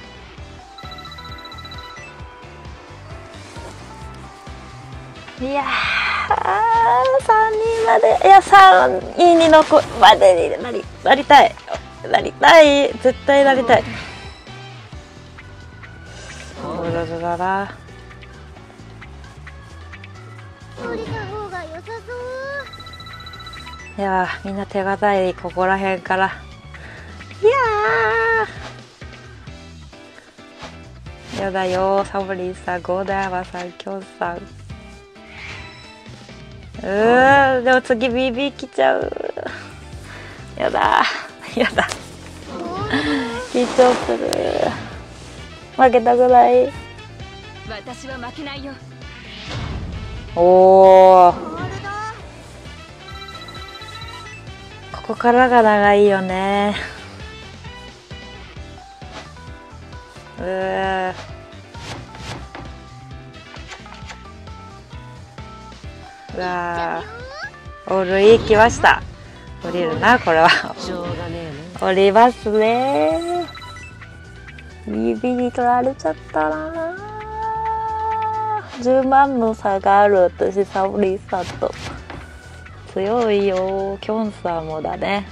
いやー、3人まで、いや、3位に残までになりたい。なりたい。絶対なりたい。おらららら。 降りた方が良さそう。 いやー、みんな手堅い、ここら辺から。いやー。やだよー、サブリンさん、ゴーダヤマさん、キョンさん。でも次 BB 来ちゃう。やだー、やだ。緊張する。負けたくない。 私は負けないよ。 おー、 ホールド。 ここからが長いよね。うわー、オールイン来ました。降りるな、これは。 しょうがねえ降りますねー。BB に取られちゃったなー。10万の差がある。私、サブリンさんと。強いよー。キョンさんもだね。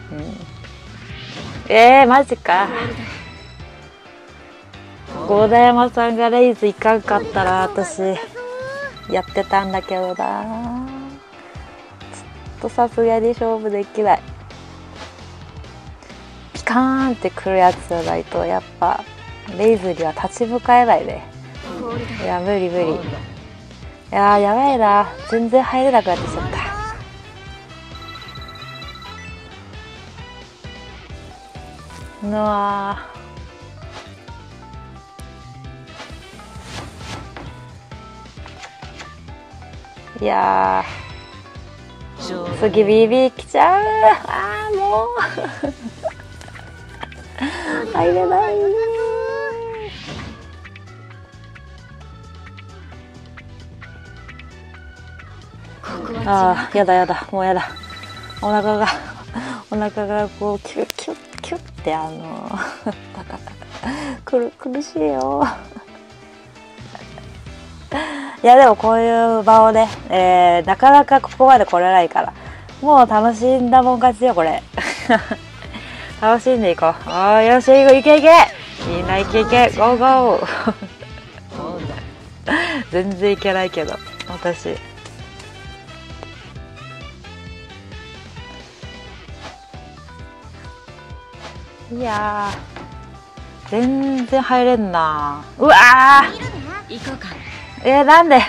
マジか。ゴーダヤマさんがレイズ行かんかったら私やってたんだけどな。ちょっとさすがに勝負できない。ピカーンってくるやつじゃないとやっぱレイズには立ち向かえないね。いや無理無理。いやーやばいな。全然入れなくなってきちゃった。のわー。いやー次 BB 来ちゃう。あーもう入れない。あーやだやだ、もうやだ。お腹がこうキュッキュッキュッって苦しいよ。いやでもこういう場をね、なかなかここまで来れないからもう楽しんだもん勝ちよこれ。楽しんでいこう。よしいけいけ、みんないけいけ、ゴーゴー。全然いけないけど私。いやー全然入れんな。うわー、 行こうか。 なんで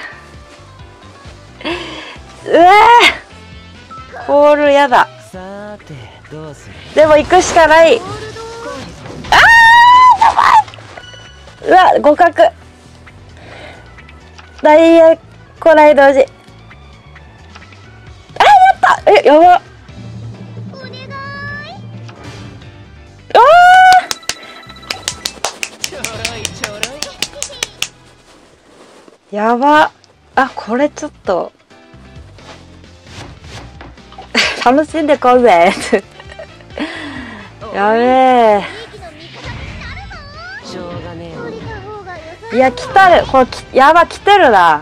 ボールやだ。 さーてどうする。 でも行くしかない。やばい。うわ互角。ダイヤ来ない同時。やったやば。 お願い。 ちょろいちょろい。 やば。これちょっと楽しんでこうぜ。やべえ。 しょうがね降りた方が良さそう。 いや来たる。これやば来てるな。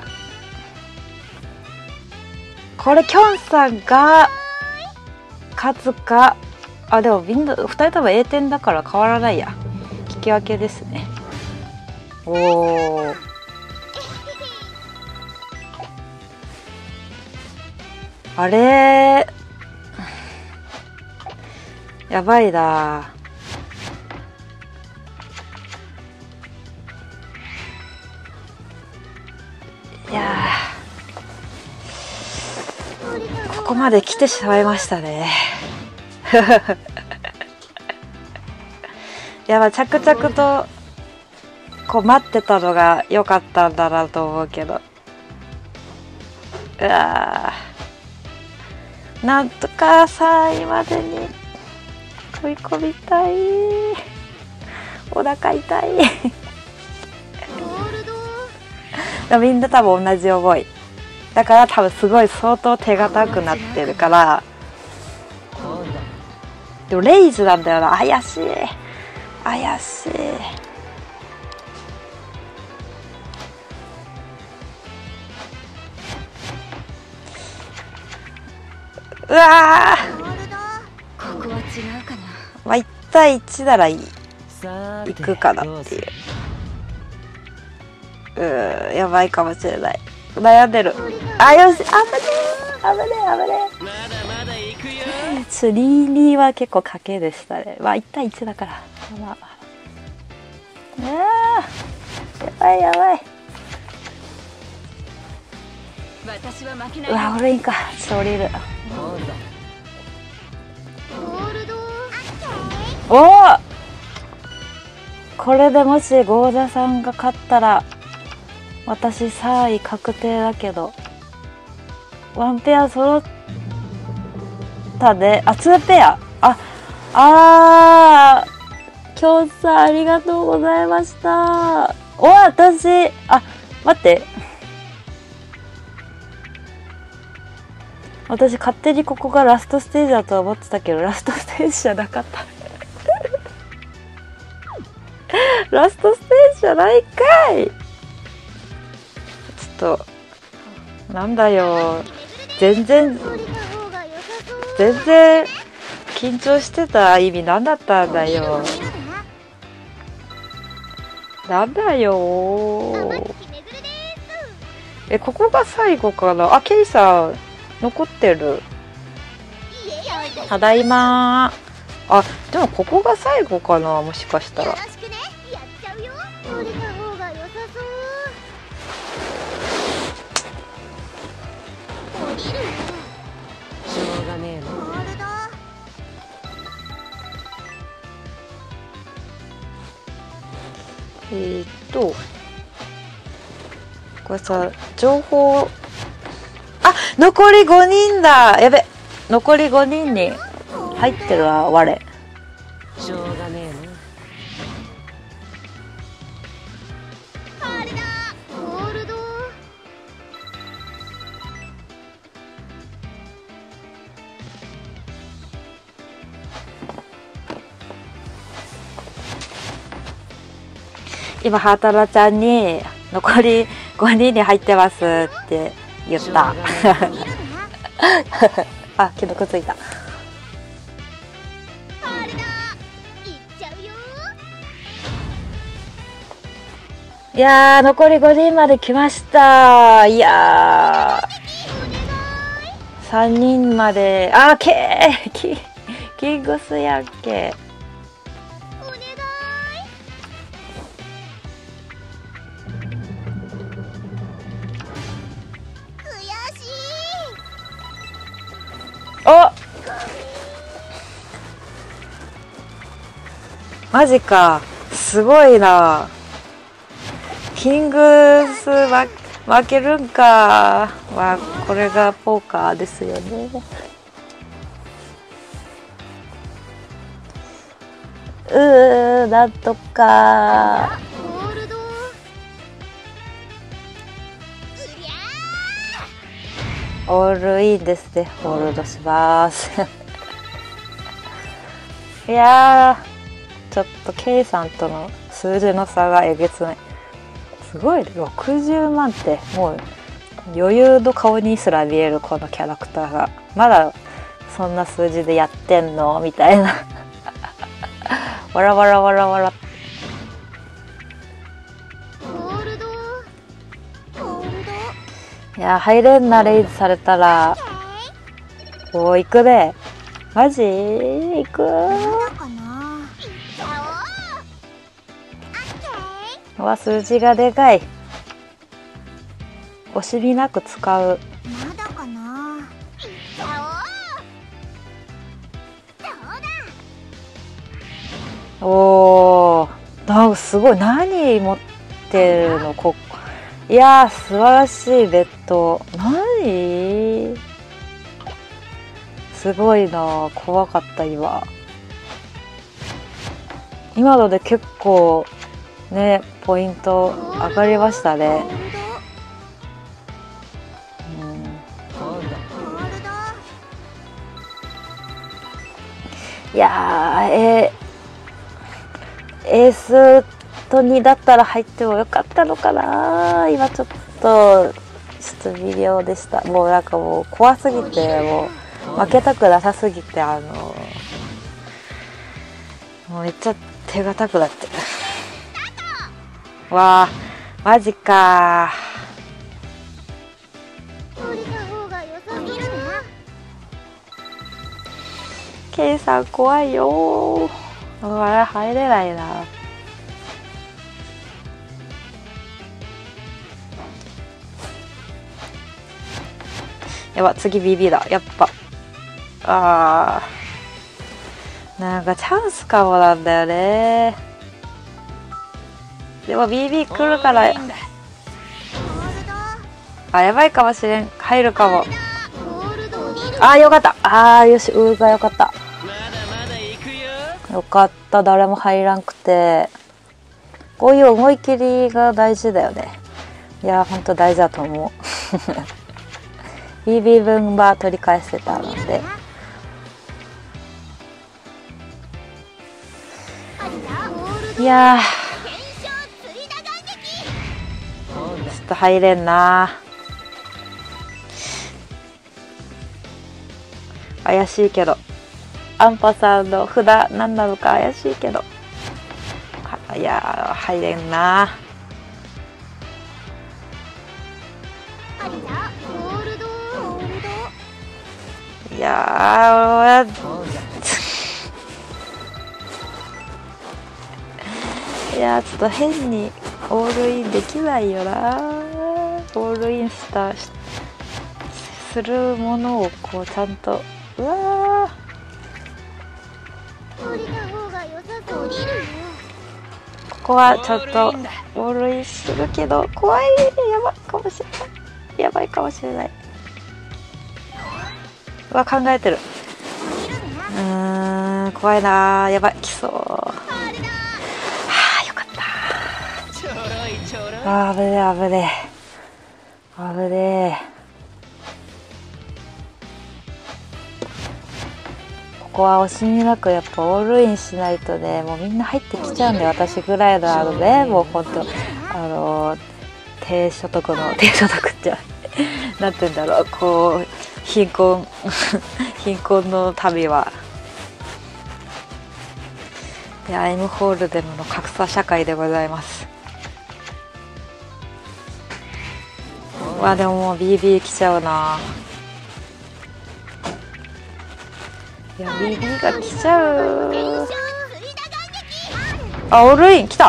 これキョンさんが勝つか。でもみんな2人とも A 点だから変わらないや。引き分けですね。おお。あれやばいな。いやーここまで来てしまいましたね。やば、着々とこう待ってたのが良かったんだなと思うけど、うわーなんとか3位までに食い込みたい。お腹痛い。みんな多分同じ思いだから多分すごい相当手堅くなってるからでもレイズなんだよな。怪しい怪しい。うわー、 ゴールド。 ここは違うかな。 まあ1対1ならいさてくかなどうすっているう。やばいかもしれない。悩んでる。あ、よし、危ねえ危ねえ危ねまだまだ行くよ。 え。2-2は結構賭けでしたね。まあ1対1だから。まあやばいやばい。 私は負けないうよ。 わ、俺いいか。ちょっと降りる。 なんだゴールド。 おお、これでもしゴーザさんが勝ったら私3位確定だけど、ワンペア揃ったで、あ、2ペア、きょうさんありがとうございました。お、私、待って、私勝手にここがラストステージだと思ってたけど、ラストステージじゃなかったラストステージじゃないかい。ちょっとなんだよ、全然降りた方が良さそう。 全然緊張してた意味何だったんだよ。なんだよ天月めぐるです。 ここが最後かな。あ、ケイさん残ってる。ただいまー。でもここが最後かな、もしかしたら。 よろしくね。やっちゃうよ。降りた方が良さそう。降りるよ。 しょうがねえな。 ゴールド。 これさ、情報、残り5人だ。やべ、残り5人に入ってるわ、我。 しょうがねえな。 あれだ。ゴールド。 今ハータラちゃんに残り5人に入ってますって言った降りるね。 既読ついた。 あれだ。行っちゃうよ。 いやー、残り5人まで来ました。いやー、3人まで。キングスやんけ。 お願い。悔しい。 お、マジか、すごいな。キングス負けるんか。これがポーカーですよね。なんとか。 ゴールド。うりゃオールインですね。ホールドしますいやー、ちょっと K さんとの数字の差がえげつない。すごいね、60万ってもう余裕の顔にすら見えるこのキャラクターがまだそんな数字でやってんのみたいなわらわらわらわら。 ゴールド。ゴールド。 いや、入れんな、レイズされたら。おー、行くね。マジ行く。 まだかな。行っちゃおう。オッケ数字がでかい。惜しみなく使う。 ー。まだかな。行っちゃおう。どうだ。 おー、なんかすごい。何持ってるのいやー、素晴らしいベッド。何すごいな。怖かった今ので結構ね、ポイント上がりましたね。 なんだゴールド。 いやー、エースと2だったら入ってもよかったのかな。今ちょっと微妙でした。もうなんかもう怖すぎて、もう負けたくなさすぎて、もうめっちゃ手堅くなってる。わあ、マジか降りた方が良さそうだな。 ケイさん怖いよー。あれ入れないな。やば、次 BB だ。やっぱなんかチャンスかもなんだよね。でも BB 来るからやばいかもしれん。入るかも。よかった。よし、がよかった。よかった。誰も入らんくて。こういう思い切りが大事だよね。いや、ほんと大事だと思う。BB 分は取り返せたので。いやちょっと入れんな。怪しいけど、アンパさんの札何なのか怪しいけど、いや入れんな。いやいやちょっと変にオールインできないよな。オールインするものをこうちゃんと、うわここはちょっとオールインするけど怖い。やばいかもしれない。やばいかもしれない。うわ考えてる。怖いな。やばい来そう。よかった。危ねえ危ねえ危ねえ。ここは惜しみなくやっぱオールインしないとね、もうみんな入ってきちゃうんで、私ぐらいのね、もうほんと低所得ってなんて言うんだろう、こう貧困の民は。で、アイムホールデムの格差社会でございます。でももう BB 来ちゃうな。いや BB が来ちゃう。オールイン来た。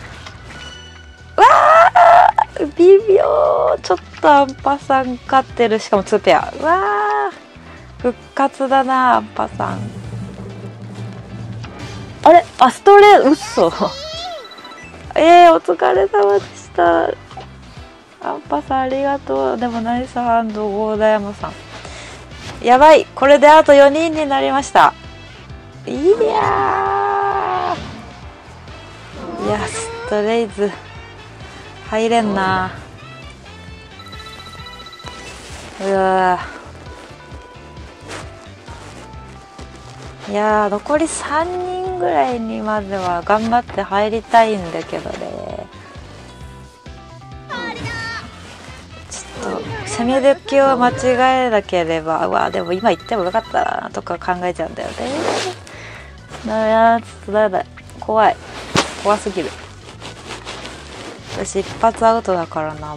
微妙。ちょっとアンパさん勝ってる。しかも2ペア。復活だなアンパさん。あれストレート嘘。お疲れ様でした。アンパさんありがとう。でもナイスハンドゴーダヤマさん。やばい、これであと4人になりました。いやストレイズ入れんな。いや残り3人ぐらいにまでは頑張って入りたいんだけどね。ちょっと攻め時を間違えなければ、でも今言ってもよかったなとか考えちゃうんだよね。ちょっとだ怖すぎる。私一発アウトだからな、もう。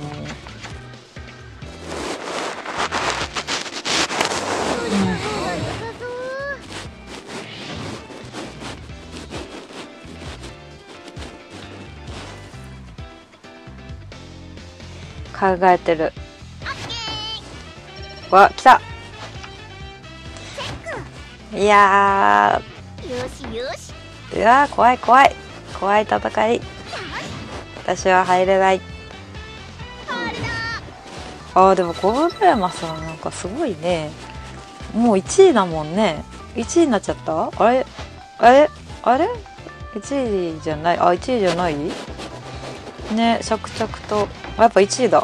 考えてる。来た。いや怖い戦い。私は入れない。でもゴールデマさんなんかすごいね。もう1位だもんね。1位になっちゃった。あれ 1位じゃない。1位じゃないね。着々とやっぱ1位だ。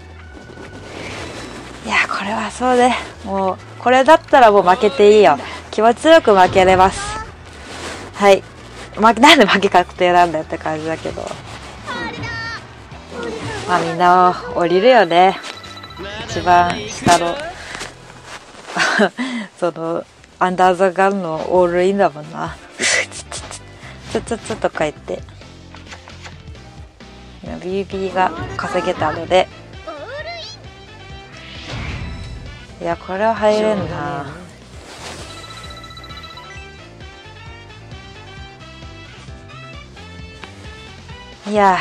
いやこれはそうで、もうこれだったらもう負けていいよ。 気持ちよく負けれます。はい。なんで負け確定なんだよって感じだけど。まあみんな降りるよね。一番下のそのアンダーザガンのオールインだもんな。つとか言って BB が稼げたので、いやこれは入れんな。いや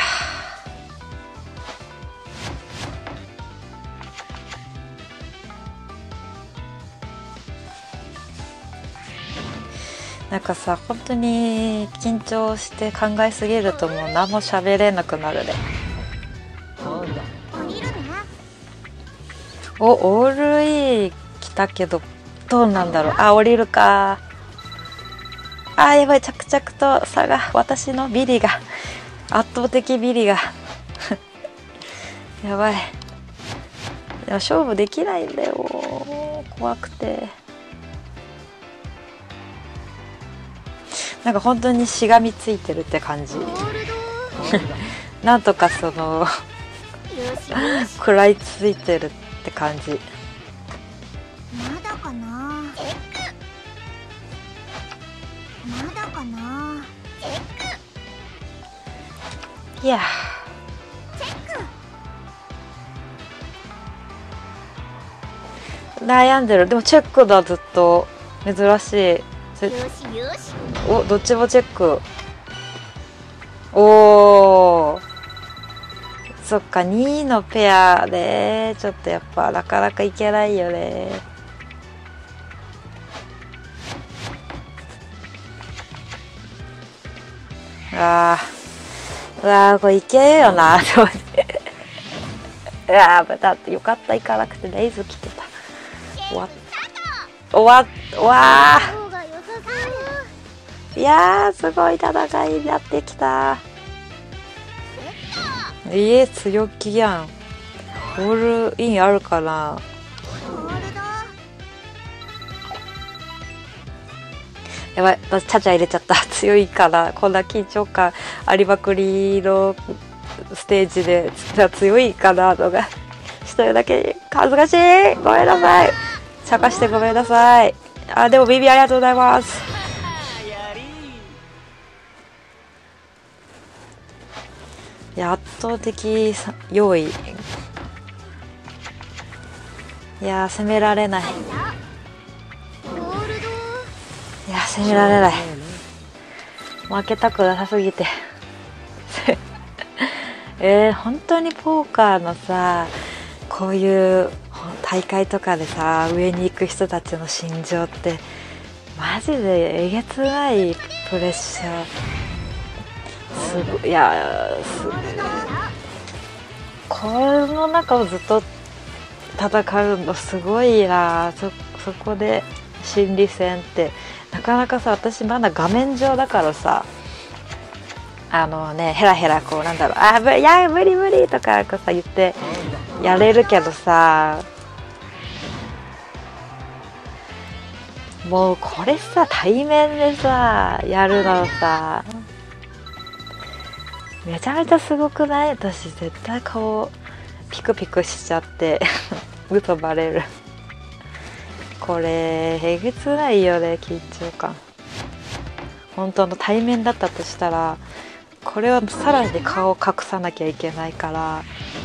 なんかさ、本当に緊張して考えすぎるともう何も喋れなくなるね。オールイン来たけどどうなんだろう。降りるか。やばい、着々と差が、私のビリが圧倒的ビリがやばい。でも勝負できないんだよ、怖くて。なんか本当にしがみついてるって感じなんとかその食らいついてるって感じ。 まだかな、まだかな。 いや悩んでる。でもチェックだ、ずっと。珍しい。お、どっちもチェック。おー、そっか、2位のペアでちょっとやっぱなかなかいけないよね。これいけるよなと思ってだってよかった、行かなくてレイズ来てた。いやー、すごい戦いになってきた。強気やん。オールインあるかな。やばい、私チャチャ入れちゃった。強いから、こんな緊張感ありまくりのステージで強いかなとか一人だけ恥ずかしい。ごめんなさい、探してごめんなさい。でもビビありがとうございます。いや、圧倒的用意。いやー、攻められない。いや、攻められない。負けたくなさすぎて本当にポーカーのさ、こういう大会とかでさ、上に行く人たちの心情ってマジでえげつないプレッシャー。すごい。いや、この中をずっと戦うのすごいな。そこで心理戦ってなかなかさ、私まだ画面上だからさ、ヘラヘラこうなんだろう、いや無理無理とかさ言ってやれるけどさ、もうこれさ、対面でさやるのさ、めちゃめちゃすごくない？私絶対顔ピクピクしちゃって嘘バレる。これえげつないよね、緊張感。本当の対面だったとしたら、これはさらに顔を隠さなきゃいけないから。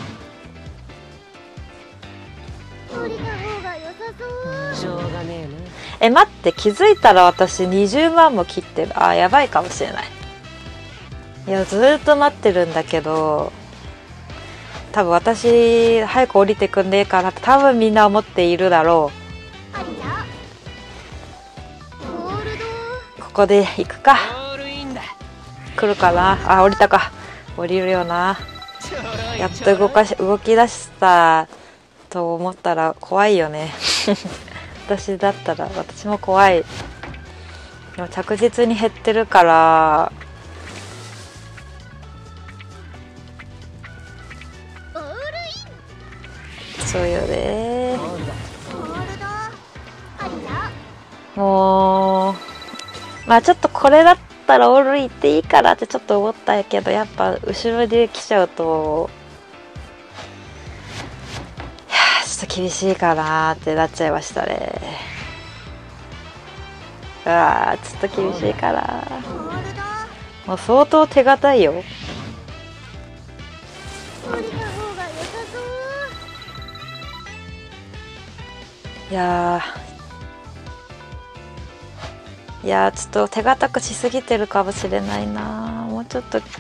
しょうがね待って、気づいたら私20万も切ってる。やばいかもしれない。いや、ずっと待ってるんだけど、多分私早く降りてくんねえかなって多分みんな思っているだろう。ここで行くか。来るかな。降りたか。降りるよな。やっと動き出したと思ったら怖いよね私だったら、私も怖い。でも着実に減ってるから。そうよね。もまあちょっとこれだったらオール行っていいかなってちょっと思ったんやけど、やっぱ後ろで来ちゃうとちょっと厳しいかなってなっちゃいましたね。ちょっと厳しいかな。もう相当手堅いよ。 降りた方が良さそう。 いやちょっと手堅くしすぎてるかもしれないな。もうちょっとで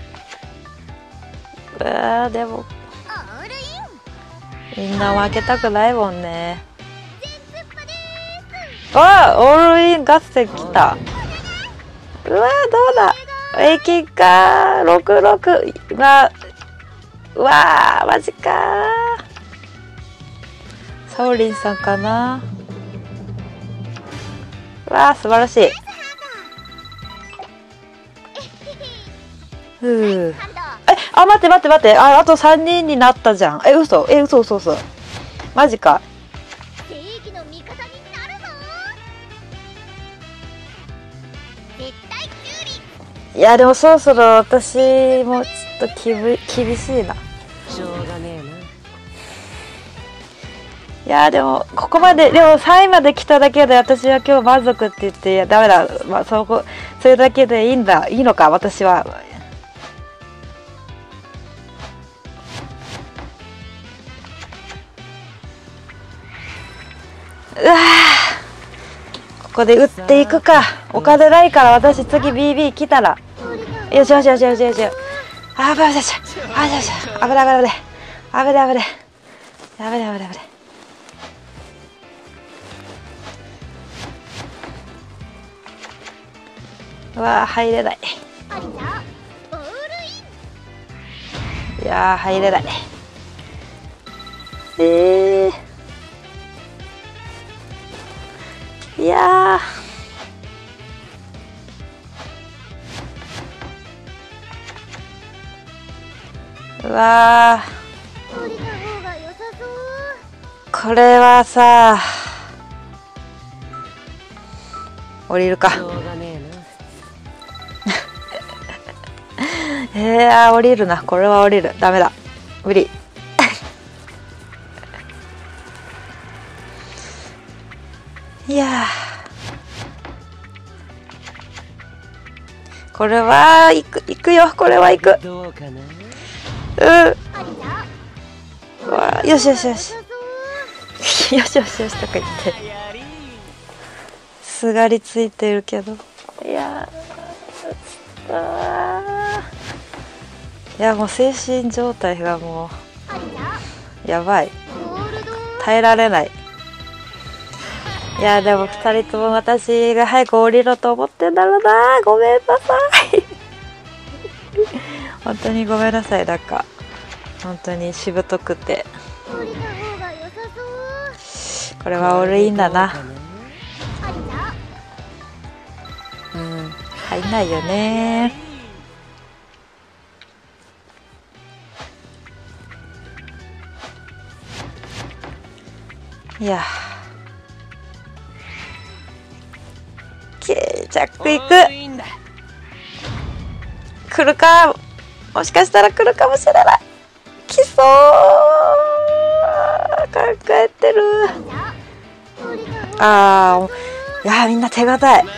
もオールイン。 みんな負けたくないもんね。 全突破でオールイン合戦きた。どうだ平均か66がマジか。サオリンさんかな。素晴らしい。待ってあと3人になったじゃん。嘘マジか。 正義の味方になるぞ。絶対有利。 いやでもそろそろ私もちょっと厳しいな。 しょうがねえな。 いやでもここまででも3位まで来ただけで私は今日満足って言って、いやダメだ、それだけでいいのか私は。ここで打っていくか。お金ないから私次 BB 来たらよし危ない入れない。いや入れない。いやこれはさ降りるか。 しょうがね降りるな。これは降りる。ダメだ、無理。いやこれは行くよ。これは行く。 どうかな。 よしとか言ってすがりついてるけど、もう精神状態がもうやばい。耐えられない。いやでも2人とも私が早く降りろと思ってんだろうな。ごめんなさい本当にごめんなさい。なんか本当にしぶとくて、これはオールインだな。入んないよね。いやジャック行く。来るか、もしかしたら来るかもしれない。来そう考えてる。いやみんな手堅い。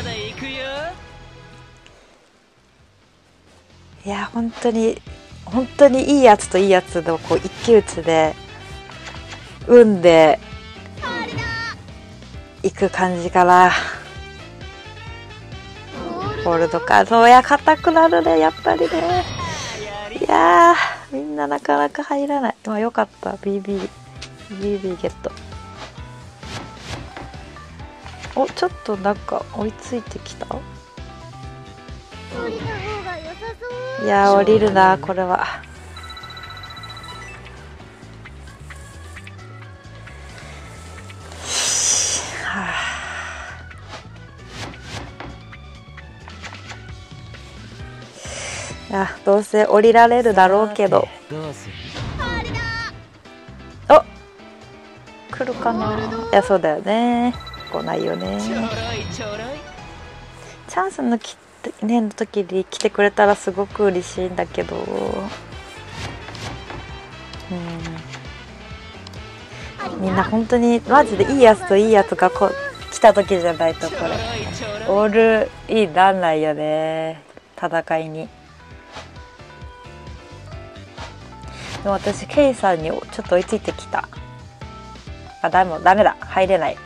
いや本当にいいやつといいやつのこう一騎打ちで運で行く感じかな。ホールドか。そうや、硬くなるねやっぱりね。いやーみんななかなか入らない。まあよかった。BB ゲット。ちょっとなんか追いついてきた。いやー降りるなこれは。どうせ降りられるだろうけど。来るかな。いやそうだよね。来ないよね。チチャンスのねの時に来てくれたらすごく嬉しいんだけど、みんな本当にマジでいいやつといいやつが来た時じゃないとこれオールいいなんないよね、戦いに。でも私ケイさんにちょっと追いついてきた。あ、ダメだ、入れない。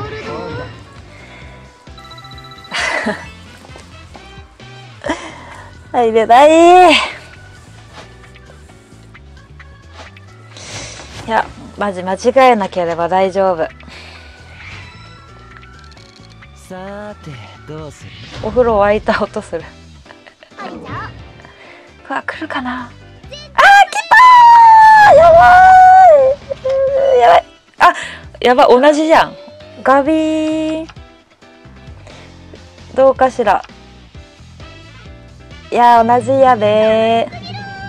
入れない。いや、マジ間違えなければ大丈夫。 さーてどうする？ お風呂沸いた音する。うわ、来るかな。あー、来たー。やばいやばい。あ、やばい、同じじゃん。ガビーン。どうかしら。いや、同じやでー。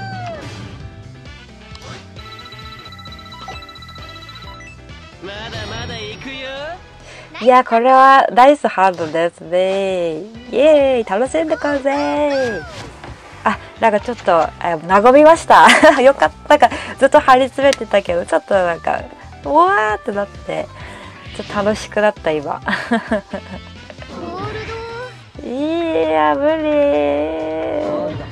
まだまだ行くよ。 いや、これはナイスハードですね。イエーイ、楽しんでこうぜ。あ、なんかちょっと和みました。よかった。なんかずっと張り詰めてたけど、ちょっとなんかうわーってなってちょっと楽しくなった今。いや、無理。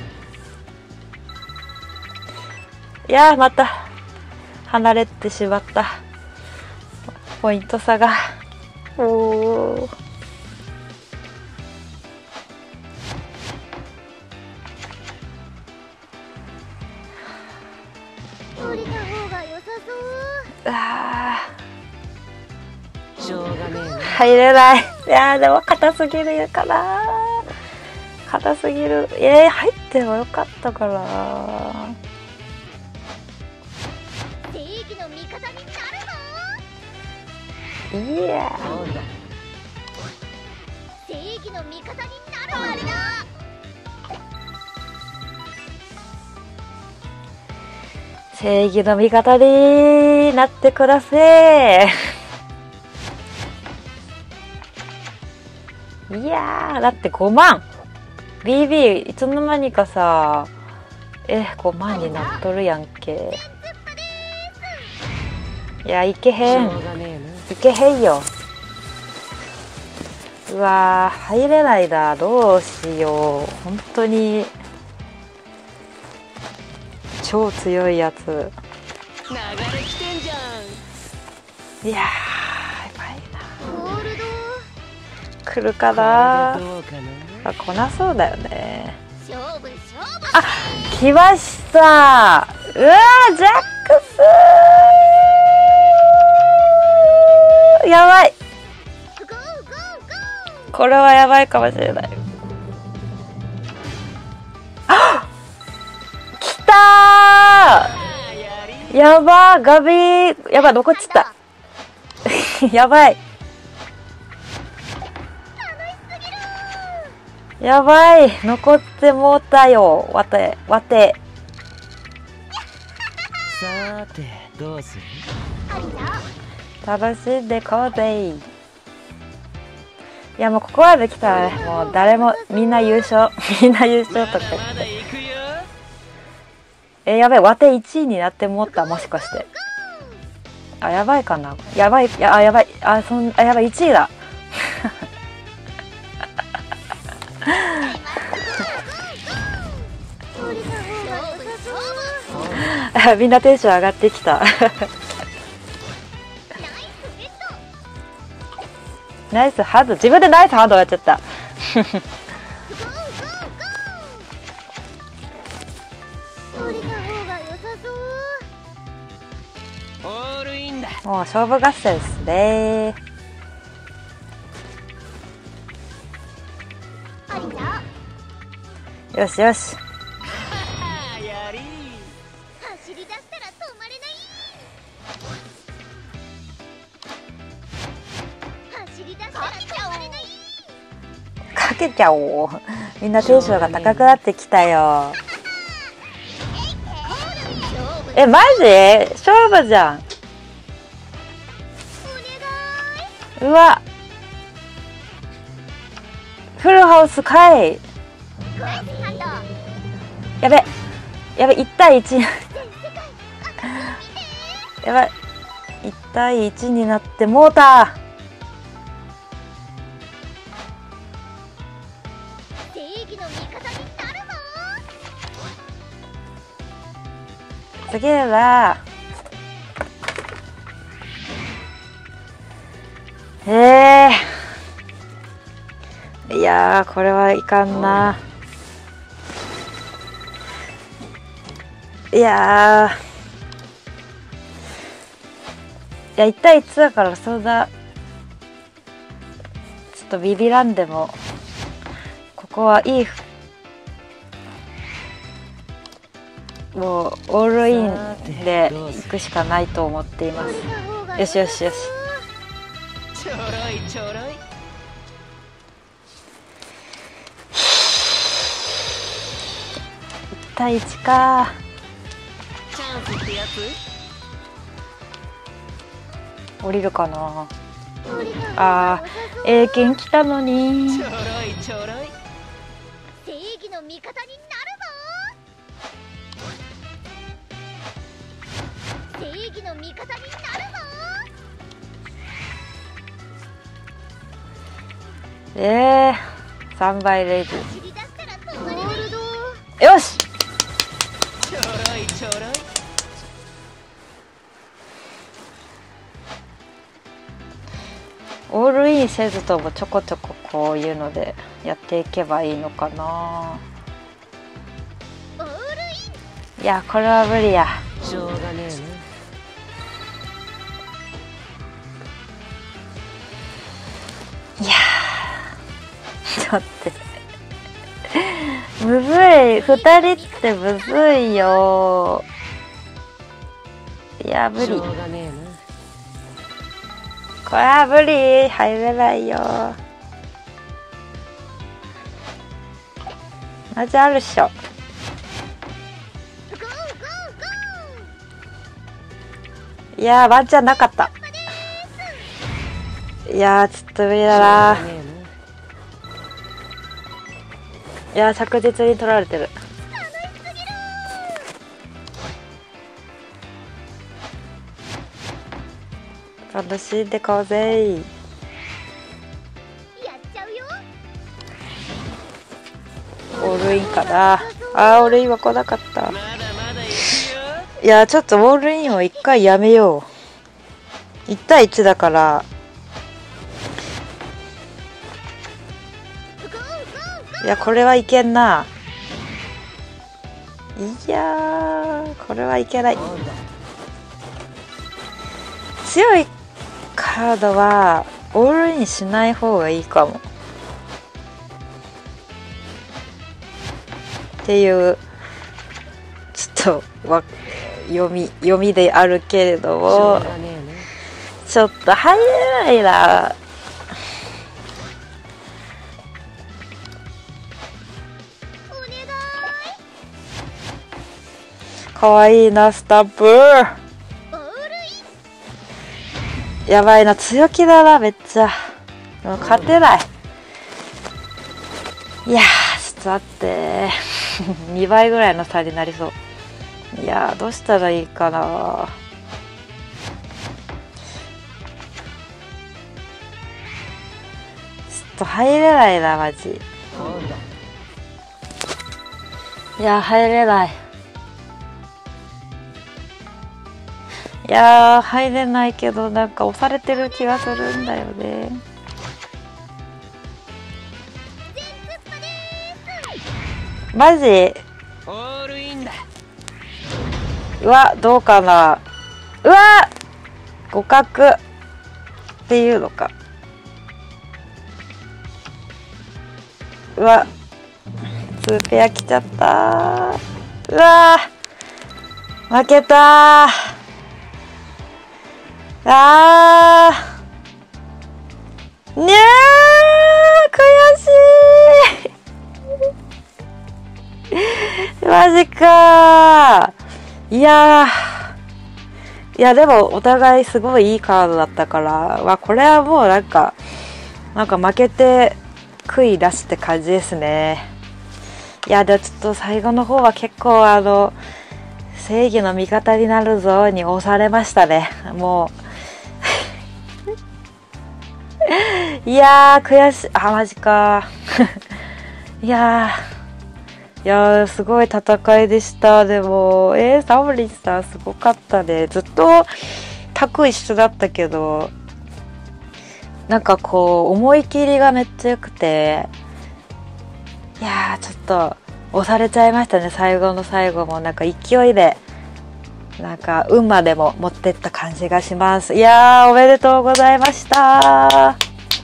いや、また離れてしまった。ポイント差が。おー。 降りた方が良さそう。 しょうがねえな。 入れない。いやー、でも硬すぎるかな。硬すぎる。入ってもよかったから。 正義の味方になるいやー。 正義の味方になるあれだ。 正義の味方になってください。いやー、だって5万 BB いつの間にかさ、5万になっとるやんけ。いや、いけへん。いけへんよ。うわー、入れないだ。どうしよう。本当に超強いやつ。 流れ来てんじゃん。 いやー、やばいな。 ゴールド。 来るかな。 どうかな。 あ、来なそうだよね。 勝負。 あ、来ました。うわー、ジャックスー。やばい。これはやばいかもしれない。あ、来たー。やばー、ガビー。やばい、残っちったやばい。やばい、残ってもうたよ。わて。 さーてどうする？ 楽しんでこうぜ。いや、もうここまで来たらね、もう誰もみんな優勝とか言って。やばい、わて1位になってもったもしかして。あ、やばいかな。やばい、やばい、やばい1位だ。みんなテンション上がってきた。ナイスハード、自分でナイスハードやっちゃった。もう勝負合戦ですね。よしよし。 走り出したら止まれない。走り出したら止まれない。 かけちゃおう。みんなテンションが高くなってきたよ。マジ？勝負じゃん。うわ。 フルハウスかい。 クエスハンドやべやべ、1対1やばい、1対1になってもうた。 正義の味方になるぞ。 次はいやー、これはいかんな。いや1対1だからそうだ。ちょっとビビらんでもここはいい、もうオールインで行くしかないと思っています。よしよしよし。 ちょろいちょろい。 1対1か。 チャンスってやつ。 降りるかな。 あ英検来たのに。 ちょろいちょろい。 正義の味方になるぞ。正義の味方になるぞ。 3倍レイズ。 走り出したら止まれない。 よし。 ちょろいちょろい。 オールインせずともちょこちょここういうのでやっていけばいいのかな。 オールイン。 いや、これは無理や。 しょうがねえいやー、ちょっと待ってむずい、2人ってむずいよ。いや無な。し理、 ょうがねえな。 これは無理、入れないよ。マジあるっしょ。 ゴーゴーゴいやー、ワンチャンなかった。いやー、ちょっと無理だな。 しょうがねえいやー、着実に取られてる。楽しんでこうぜ。 ー。やっちゃうよ。 オールインかな。オールインは来なかったな。まだまだいくよ。 いや、ちょっとオールインを一回やめよう。1対1だから。いや、これはいけんな。いやー、これはいけない。強いカードはオールインしない方がいいかもっていうちょっと読みであるけれどしょも、 うがねえちょっと入れないな。 お願い。 かわいいな、スタンプ。 オールイン。 やばいな、強気だな、めっちゃ。もう勝てない。いやー、ちょっと待って2倍ぐらいの差になりそう。いやー、どうしたらいいかな。ちょっと入れないな、マジ。いやー、入れない。いやー、入れないけど、なんか押されてる気がするんだよね。マジ？ オールインだ。 うわ、どうかな。うわ、互角っていうのか。うわ、2ペア来ちゃった。うわー、負けたー。にゃー、悔しいマジかー。いやでもお互いすごいいいカードだったから、これはもうなんか負けて悔い出すって感じですね。いや、でもちょっと最後の方は結構正義の味方になるぞに押されましたね。もういやー悔しい。あ、マジかいやすごい戦いでした。でもサオリンさんすごかったね。ずっとタク一緒だったけど、なんかこう思い切りがめっちゃ良くて、いやーちょっと押されちゃいましたね。最後の最後もなんか勢いでなんか運までも持ってった感じがします。いやーおめでとうございました。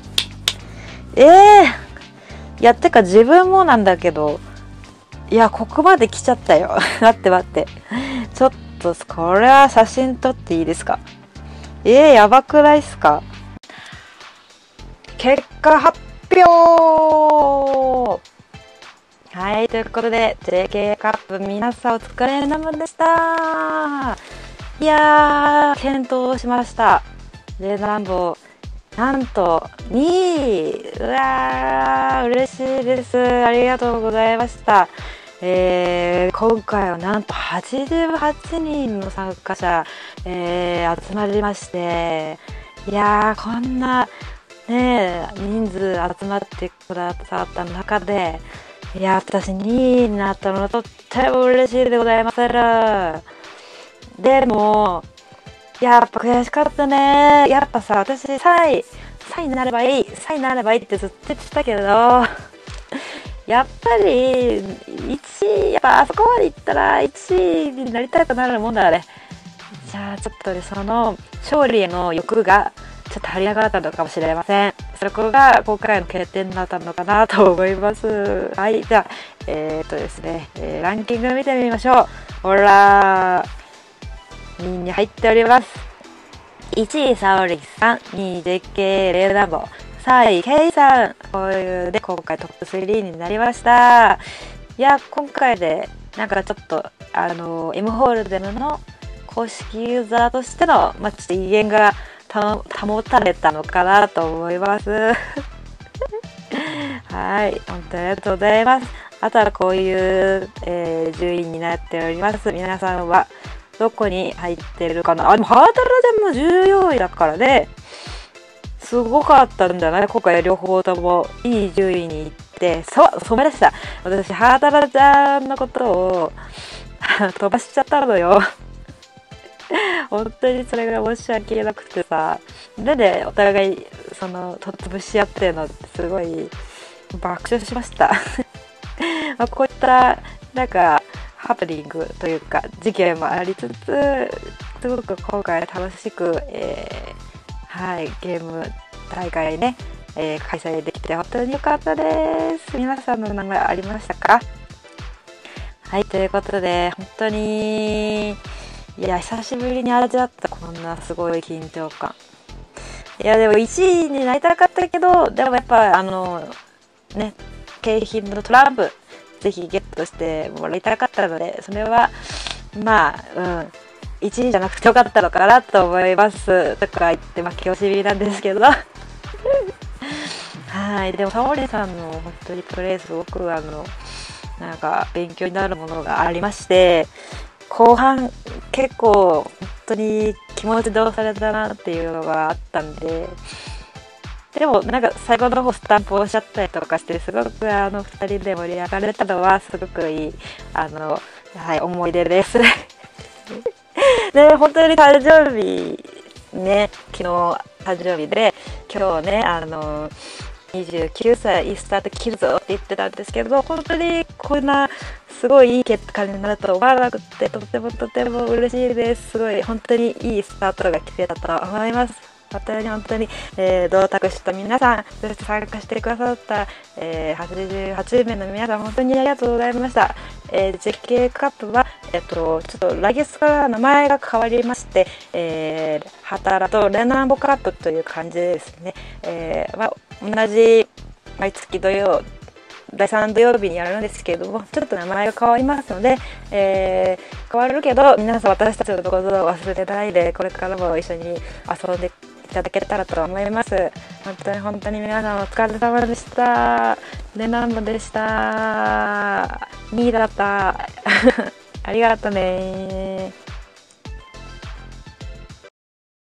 いやてか自分もなんだけど、いやここまで来ちゃったよ待ってちょっとこれは写真撮っていいですか？やばくないっすか？結果発表。はい、ということで JK カップ皆さんお疲れ様でした。いやー健闘しました。でなんと2位。うわー嬉しいです。ありがとうございました。今回はなんと88人の参加者、集まりまして、いやーこんなね人数集まってくださった中で、いや私2位になったのはとっても嬉しいでございます。でもやっぱ悔しかったね。やっぱさ、私3位になればいいってずっと言ってたけど、やっぱり1位、やっぱあそこまでいったら1位になりたくなるもんだね。じゃあちょっとね、その勝利への欲がちょっと張り上がったのかもしれません。そこが今回の欠点だったのかなと思います。はい、じゃあですね、ランキング見てみましょう。ほら2位に入っております。1位サオリンさん、2位 JK レイラボ、3位ケイさん。こういうで今回トップ3になりました。いや今回でなんかちょっとM ホールデムの公式ユーザーとしてのちょっと威厳が保たれたのかなと思いますはい、本当にありがとうございます。あとはこういう、順位になっております。皆さんはどこに入ってるかな。でもハードルでも14位だからね、すごかったんじゃない？今回両方ともいい順位に行って、そうでした。私ハードルちゃんのことを飛ばしちゃったのよ本当にそれが申し訳なくてさ、でお互いその潰し合ってるのってすごい爆笑しましたこういったなんかハプニングというか事件もありつつ、すごく今回楽しく、はい、ゲーム大会ね、開催できて本当に良かったです。皆さんの名前ありましたか？はい、ということで本当に久しぶりに味わったこんなすごい緊張感。いやでも1位になりたかったけど、でもやっぱね、景品のトランプぜひゲットしてもらいたかったので、それは1位じゃなくてよかったのかなと思いますとか言って負け惜しみなんですけどはい、でもサオリさんの本当にプレーすごくなんか勉強になるものがありまして、後半結構本当に気持ちで押されたなっていうのがあったんで、でもなんか最後の方スタンプをしちゃったりとかして、すごく2人で盛り上がれたのはすごくいいはい、思い出ですで本当に誕生日ね、昨日誕生日で、今日ね29歳いいスタート切るぞって言ってたんですけど、本当にこんなすごいいい結果になると思わなくて、とても嬉しいです。すごい本当にいいスタートが切れたと思います。本当に、同卓した皆さん、そして参加してくださった、88名の皆さん、本当にありがとうございました。JK カップは、ちょっと来月から名前が変わりまして、ハタラとレナンボカップという感じでですね、同じ毎月第3土曜日にやるんですけれども、ちょっと名前が変わりますので、変わるけど皆さん私たちのことを忘れてないで、これからも一緒に遊んでいただけたらと思います。本当に皆さんお疲れ様でした。で、ナンボでした。2位だった。ありがとね。